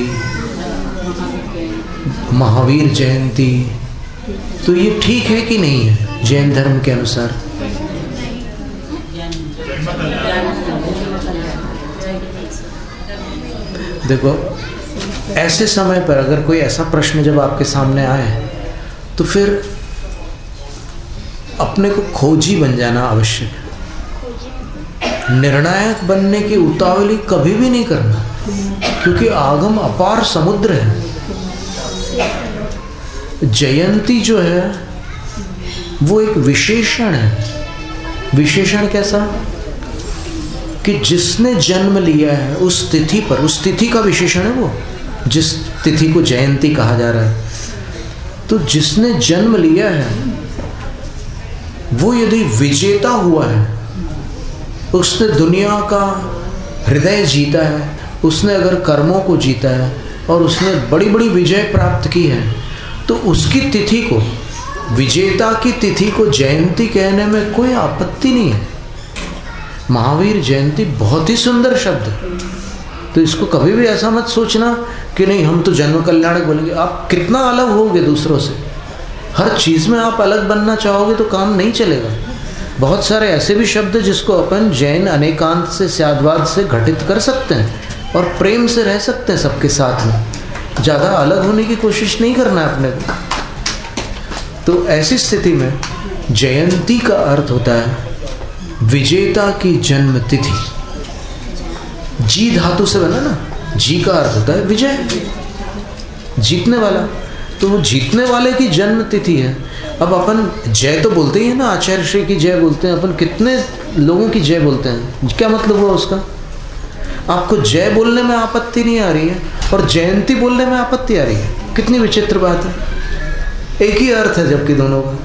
महावीर जयंती। तो ये ठीक है कि नहीं है जैन धर्म के अनुसार? देखो, ऐसे समय पर अगर कोई ऐसा प्रश्न जब आपके सामने आए तो फिर अपने को खोजी बन जाना आवश्यक है। निर्णायक बनने की उतावली कभी भी नहीं करना, क्योंकि आगम अपार समुद्र है। जयंती जो है वो एक विशेषण है। विशेषण कैसा? कि जिसने जन्म लिया है उस तिथि पर, उस तिथि का विशेषण है वो, जिस तिथि को जयंती कहा जा रहा है। तो जिसने जन्म लिया है वो यदि विजेता हुआ है, उसने दुनिया का हृदय जीता है, उसने अगर कर्मों को जीता है और उसने बड़ी बड़ी विजय प्राप्त की है, तो उसकी तिथि को, विजेता की तिथि को जयंती कहने में कोई आपत्ति नहीं है। महावीर जयंती बहुत ही सुंदर शब्द है, तो इसको कभी भी ऐसा मत सोचना कि नहीं हम तो जन्म कल्याणक बोलेंगे। आप कितना अलग होगे दूसरों से, हर चीज़ में आप अलग बनना चाहोगे तो काम नहीं चलेगा। बहुत सारे ऐसे भी शब्द जिसको अपन जैन अनेकांत से, स्याद्वाद से घटित कर सकते हैं और प्रेम से रह सकते हैं सबके साथ में। ज़्यादा अलग होने की कोशिश नहीं करना है अपने को। तो ऐसी स्थिति में जयंती का अर्थ होता है विजेता की जन्म तिथि। जी धातु से बना ना, जी का अर्थ होता है विजय, जीतने वाला। तो वो जीतने वाले की जन्म तिथि है। अब अपन जय तो बोलते ही है ना, आचार्य श्री की जय बोलते हैं अपन, कितने लोगों की जय बोलते हैं। क्या मतलब हुआ उसका? आपको जय बोलने में आपत्ति नहीं आ रही है और जयंती बोलने में आपत्ति आ रही है। कितनी विचित्र बात है। एक ही अर्थ है जबकि दोनों का।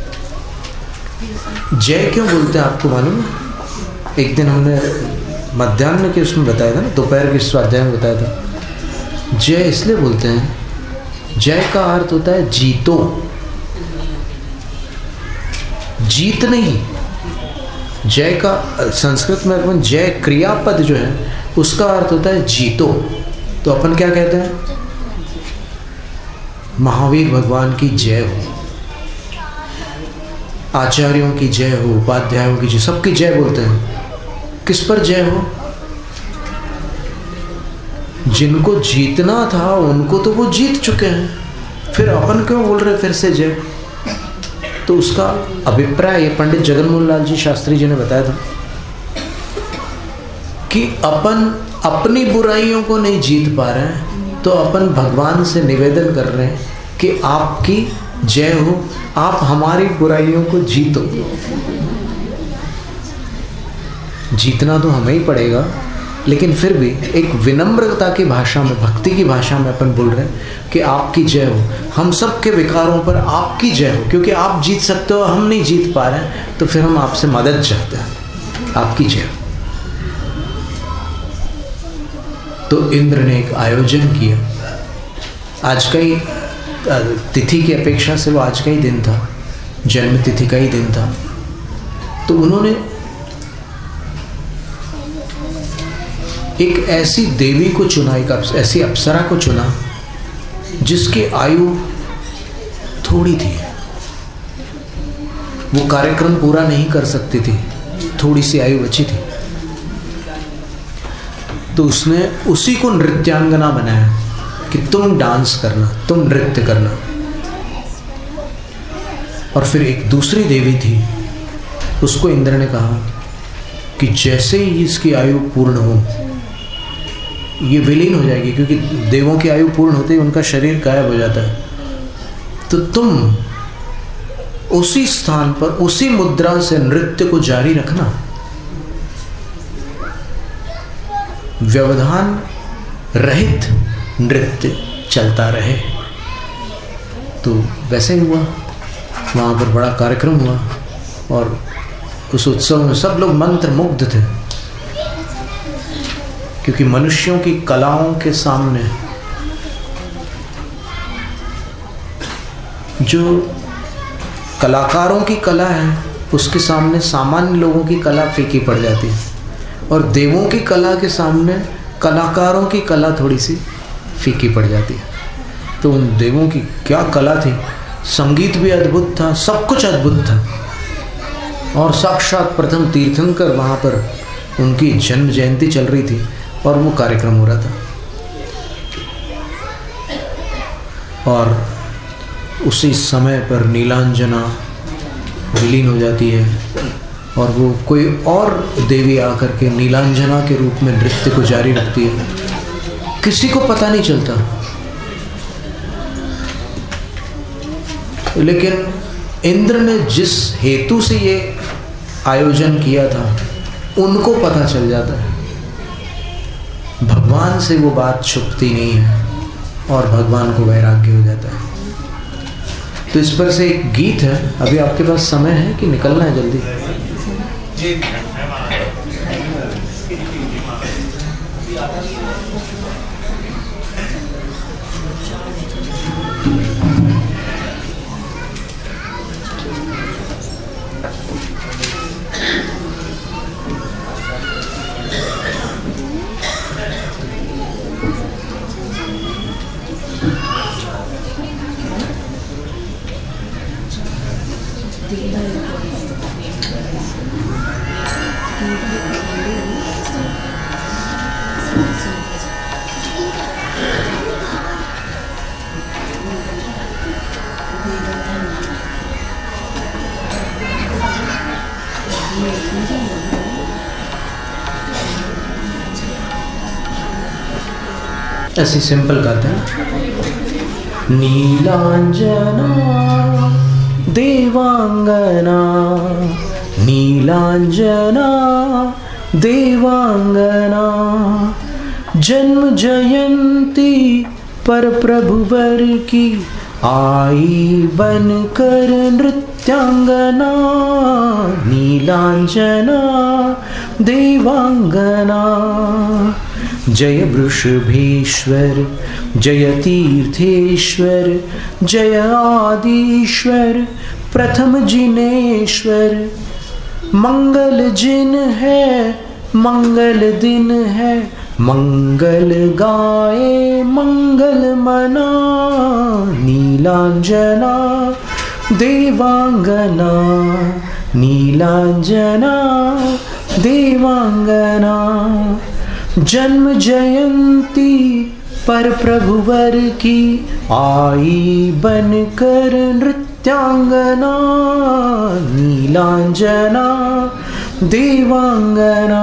जय क्यों बोलते हैं आपको मालूम है? एक दिन हमने मध्याह्न के उसमें बताया था ना, दोपहर के स्वाध्याय में बताया था। जय इसलिए बोलते हैं, जय का अर्थ होता है जीतो, जीत नहीं। जय का संस्कृत में अपन जय क्रियापद जो है उसका अर्थ होता है जीतो। तो अपन क्या कहते हैं? महावीर भगवान की जय हो, आचार्यों की जय हो, उपाध्यायों की जय, सबकी जय बोलते हैं। किस पर जय हो? जिनको जीतना था उनको तो वो जीत चुके हैं, फिर अपन क्यों बोल रहे फिर से जय? तो उसका अभिप्राय ये पंडित जगनमोहन लाल जी शास्त्री जी ने बताया था कि अपन अपनी बुराइयों को नहीं जीत पा रहे हैं, तो अपन भगवान से निवेदन कर रहे हैं कि आपकी जय हो, आप हमारी बुराइयों को जीतो। जीतना तो हमें ही पड़ेगा, लेकिन फिर भी एक विनम्रता की भाषा में, भक्ति की भाषा में अपन बोल रहे हैं कि आपकी जय हो, हम सब के विकारों पर आपकी जय हो, क्योंकि आप जीत सकते हो, हम नहीं जीत पा रहे हैं, तो फिर हम आपसे मदद चाहते हैं, आपकी जय हो। तो इंद्र ने एक आयोजन किया। आज का ही तिथि की अपेक्षा से वो आज का ही दिन था, जन्म तिथि का ही दिन था। तो उन्होंने एक ऐसी देवी को चुना, एक ऐसी अप्सरा को चुना जिसकी आयु थोड़ी थी, वो कार्यक्रम पूरा नहीं कर सकती थी, थोड़ी सी आयु बची थी। तो उसने उसी को नृत्यांगना बनाया कि तुम डांस करना, तुम नृत्य करना। और फिर एक दूसरी देवी थी, उसको इंद्र ने कहा कि जैसे ही इसकी आयु पूर्ण हो, ये विलीन हो जाएगी, क्योंकि देवों की आयु पूर्ण होते ही उनका शरीर गायब हो जाता है, तो तुम उसी स्थान पर उसी मुद्रा से नृत्य को जारी रखना, व्यवधान रहित नृत्य चलता रहे। तो वैसे ही हुआ, वहाँ पर बड़ा कार्यक्रम हुआ और उस उत्सव में सब लोग मंत्र मुग्ध थे, क्योंकि मनुष्यों की कलाओं के सामने जो कलाकारों की कला है, उसके सामने सामान्य लोगों की कला फीकी पड़ जाती है, और देवों की कला के सामने कलाकारों की कला थोड़ी सी फीकी पड़ जाती है। तो उन देवों की क्या कला थी, संगीत भी अद्भुत था, सब कुछ अद्भुत था, और साक्षात प्रथम तीर्थंकर वहाँ पर उनकी जन्म जयंती चल रही थी और वो कार्यक्रम हो रहा था। और उसी समय पर नीलांजना विलीन हो जाती है और वो कोई और देवी आकर के नीलांजना के रूप में नृत्य को जारी रखती है, किसी को पता नहीं चलता। लेकिन इंद्र ने जिस हेतु से ये आयोजन किया था, उनको पता चल जाता है। भगवान से वो बात छुपती नहीं है और भगवान को वैराग्य हो जाता है। तो इस पर से एक गीत है, अभी आपके पास समय है कि निकलना है जल्दी? ऐसी सिंपल गाते हैं। नीलांजना देवांगना, नीलांजना देवांगना, जन्म जयंती पर प्रभुवर की आई बन कर नृत्यांगना, नीलांजना देवांगना। जय वृषभेश्वर, जय तीर्थेश्वर, जय आदिश्वर, प्रथम जिनेश्वर। मंगल जिन है, मंगल दिन है, मंगल गाए मंगल मना, नीलांजना देवांगना, नीलांजना देवांगना। जन्म जयंती पर प्रभुवर की, आई बनकर नृत्यांगना, नीलांजना देवांगना।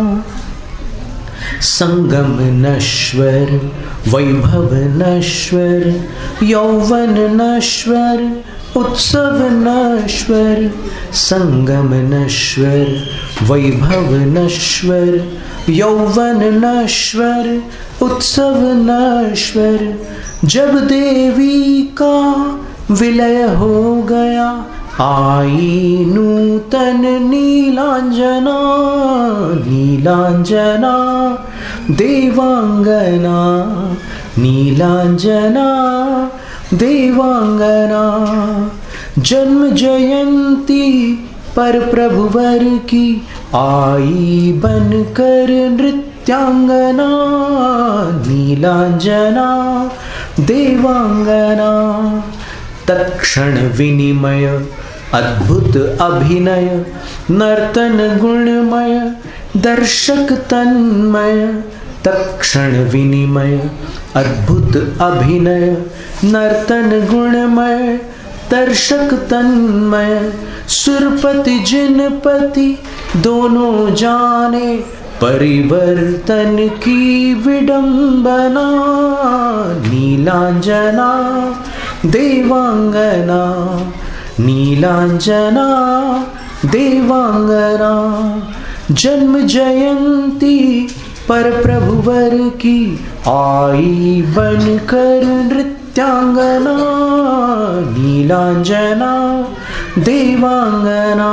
संगम नश्वर वैभव नश्वर, यौवन नश्वर उत्सव नश्वर। संगम नश्वर वैभव नश्वर, यौवन नश्वर उत्सव नश्वर। जब देवी का विलय हो गया, आई नूतन नीलांजना, नीलांजना देवांगना, नीलांजना देवांगना। जन्म जयंती पर प्रभुवर की, आई बनकर नृत्यांगना, नीलांजना देवांगना। तत्क्षण विनिमय अद्भुत अभिनय, नर्तन गुणमय दर्शक तन्मय। तत्क्षण विनिमय अद्भुत अभिनय, नर्तन गुणमय दर्शक तन्मय। सुरपति जिनपति दोनों जाने, परिवर्तन की विडंबना, नीलांजना देवांगना, नीलांजना देवांगना। जन्म जयंती पर प्रभुवर की, आई बनकर नृत्यांगना, नीलांजना देवांगना।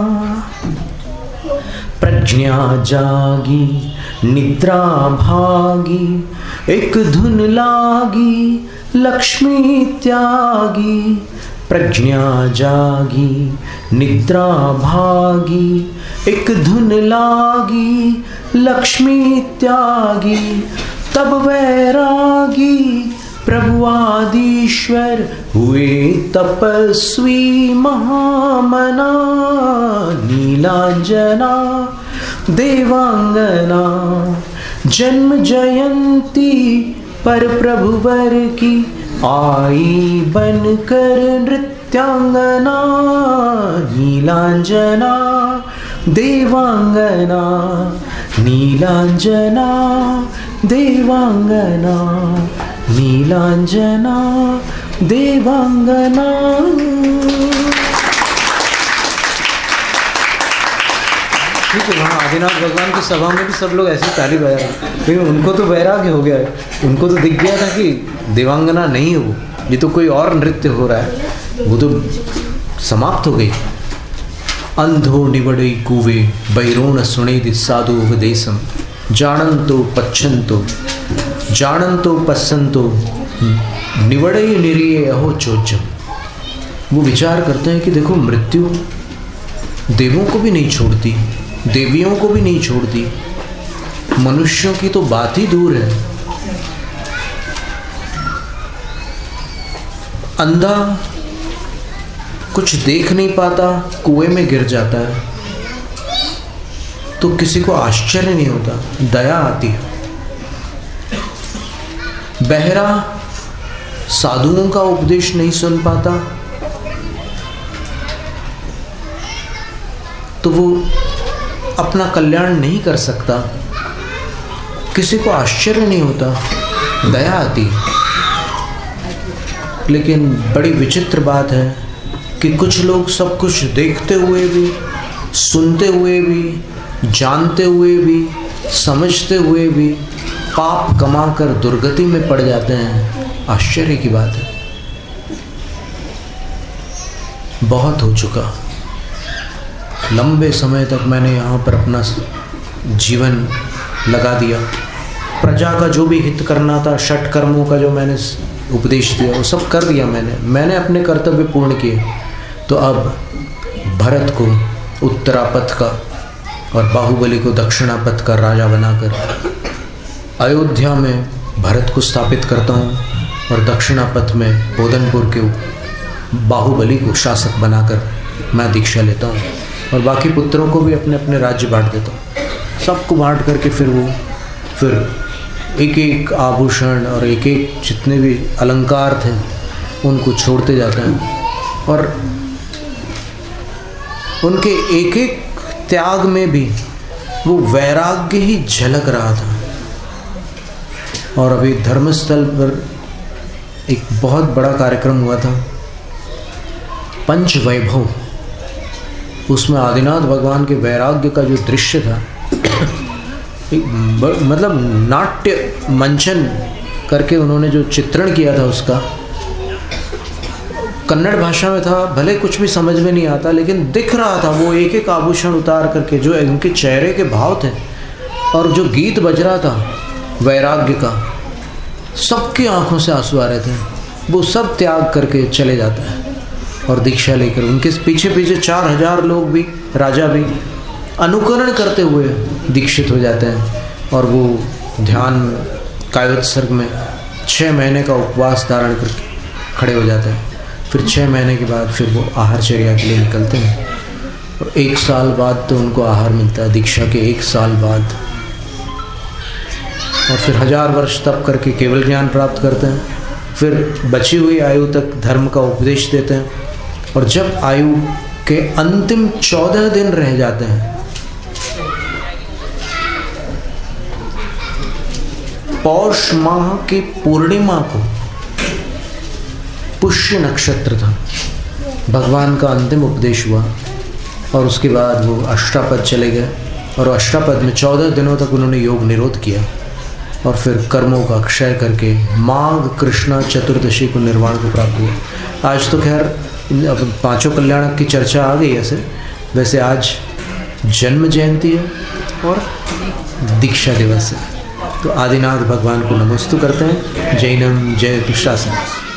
प्रज्ञा जागी निद्रा भागी, एक धुन लागी लक्ष्मी त्यागी। प्रज्ञा जागी निद्रा भागी, एक धुन लागी लक्ष्मी त्यागी। तब वैरागी प्रभु आदिश्वर, हुए तपस्वी महामना, नीलांजना देवांगना। जन्म जयंती पर प्रभुवर की, आई बनकर नृत्यांगना, नीलांजना देवांगना, नीलांजना देवांगना, नीलांजना देवांगना। ठीक है, वहाँ आदिनाथ भगवान की सभा में भी सब लोग ऐसे ताली बजा रहे हैं, लेकिन उनको तो वैराग्य हो गया है। उनको तो दिख गया था कि देवांगना नहीं है वो, ये तो कोई और नृत्य हो रहा है, वो तो समाप्त हो गई। अंधो निवड़ई कुवे बैरोण सुनेदि साधु उपदेशम, जानंतो पच्छंतो जानंतो पसंतो निवड़ई निरिये अहो चोचम। वो विचार करते हैं कि देखो, मृत्यु देवों को भी नहीं छोड़ती, देवियों को भी नहीं छोड़ती, मनुष्यों की तो बात ही दूर है। अंधा कुछ देख नहीं पाता, कुएं में गिर जाता है तो किसी को आश्चर्य नहीं होता, दया आती है। बहरा साधुओं का उपदेश नहीं सुन पाता तो वो अपना कल्याण नहीं कर सकता, किसी को आश्चर्य नहीं होता, दया आती। लेकिन बड़ी विचित्र बात है कि कुछ लोग सब कुछ देखते हुए भी, सुनते हुए भी, जानते हुए भी, समझते हुए भी पाप कमाकर दुर्गति में पड़ जाते हैं। आश्चर्य की बात है। बहुत हो चुका, लंबे समय तक मैंने यहाँ पर अपना जीवन लगा दिया, प्रजा का जो भी हित करना था, षट कर्मों का जो मैंने उपदेश दिया वो सब कर दिया मैंने मैंने अपने कर्तव्य पूर्ण किए। तो अब भरत को उत्तरापथ का और बाहुबली को दक्षिणापथ का राजा बनाकर अयोध्या में भरत को स्थापित करता हूँ और दक्षिणापथ में बोधनपुर के बाहुबली को शासक बनाकर मैं दीक्षा लेता हूँ और बाकी पुत्रों को भी अपने अपने राज्य बांट देता हूँ। सबको बांट करके फिर वो फिर एक एक आभूषण और एक एक जितने भी अलंकार थे उनको छोड़ते जाते हैं और उनके एक एक त्याग में भी वो वैराग्य ही झलक रहा था। और अभी धर्मस्थल पर एक बहुत बड़ा कार्यक्रम हुआ था, पंच वैभव। उसमें आदिनाथ भगवान के वैराग्य का जो दृश्य था, एक मतलब नाट्य मंचन करके उन्होंने जो चित्रण किया था उसका, कन्नड़ भाषा में था, भले कुछ भी समझ में नहीं आता लेकिन दिख रहा था वो एक एक आभूषण उतार करके जो उनके चेहरे के भाव थे और जो गीत बज रहा था वैराग्य का, सबकी आंखों से आंसू आ रहे थे। वो सब त्याग करके चले जाता है और दीक्षा लेकर उनके पीछे पीछे चार हजार लोग भी, राजा भी अनुकरण करते हुए दीक्षित हो जाते हैं और वो ध्यान कायोत्सर्ग में छः महीने का उपवास धारण करके खड़े हो जाते हैं। फिर छः महीने के बाद फिर वो आहारचर्या के लिए निकलते हैं और एक साल बाद तो उनको आहार मिलता है, दीक्षा के एक साल बाद। और फिर हजार वर्ष तप करके केवल ज्ञान प्राप्त करते हैं। फिर बची हुई आयु तक धर्म का उपदेश देते हैं और जब आयु के अंतिम चौदह दिन रह जाते हैं, पौष माह की पूर्णिमा को, पुष्य नक्षत्र था, भगवान का अंतिम उपदेश हुआ और उसके बाद वो अष्टापद चले गए और अष्टापद में चौदह दिनों तक उन्होंने योग निरोध किया और फिर कर्मों का क्षय करके माघ कृष्णा चतुर्दशी को निर्वाण को प्राप्त हुआ। आज तो खैर अब पांचों कल्याणक की चर्चा आ गई ऐसे, वैसे आज जन्म जयंती है और दीक्षा दिवस है। तो आदिनाथ भगवान को नमस्तु करते हैं। जैनम जय शासन।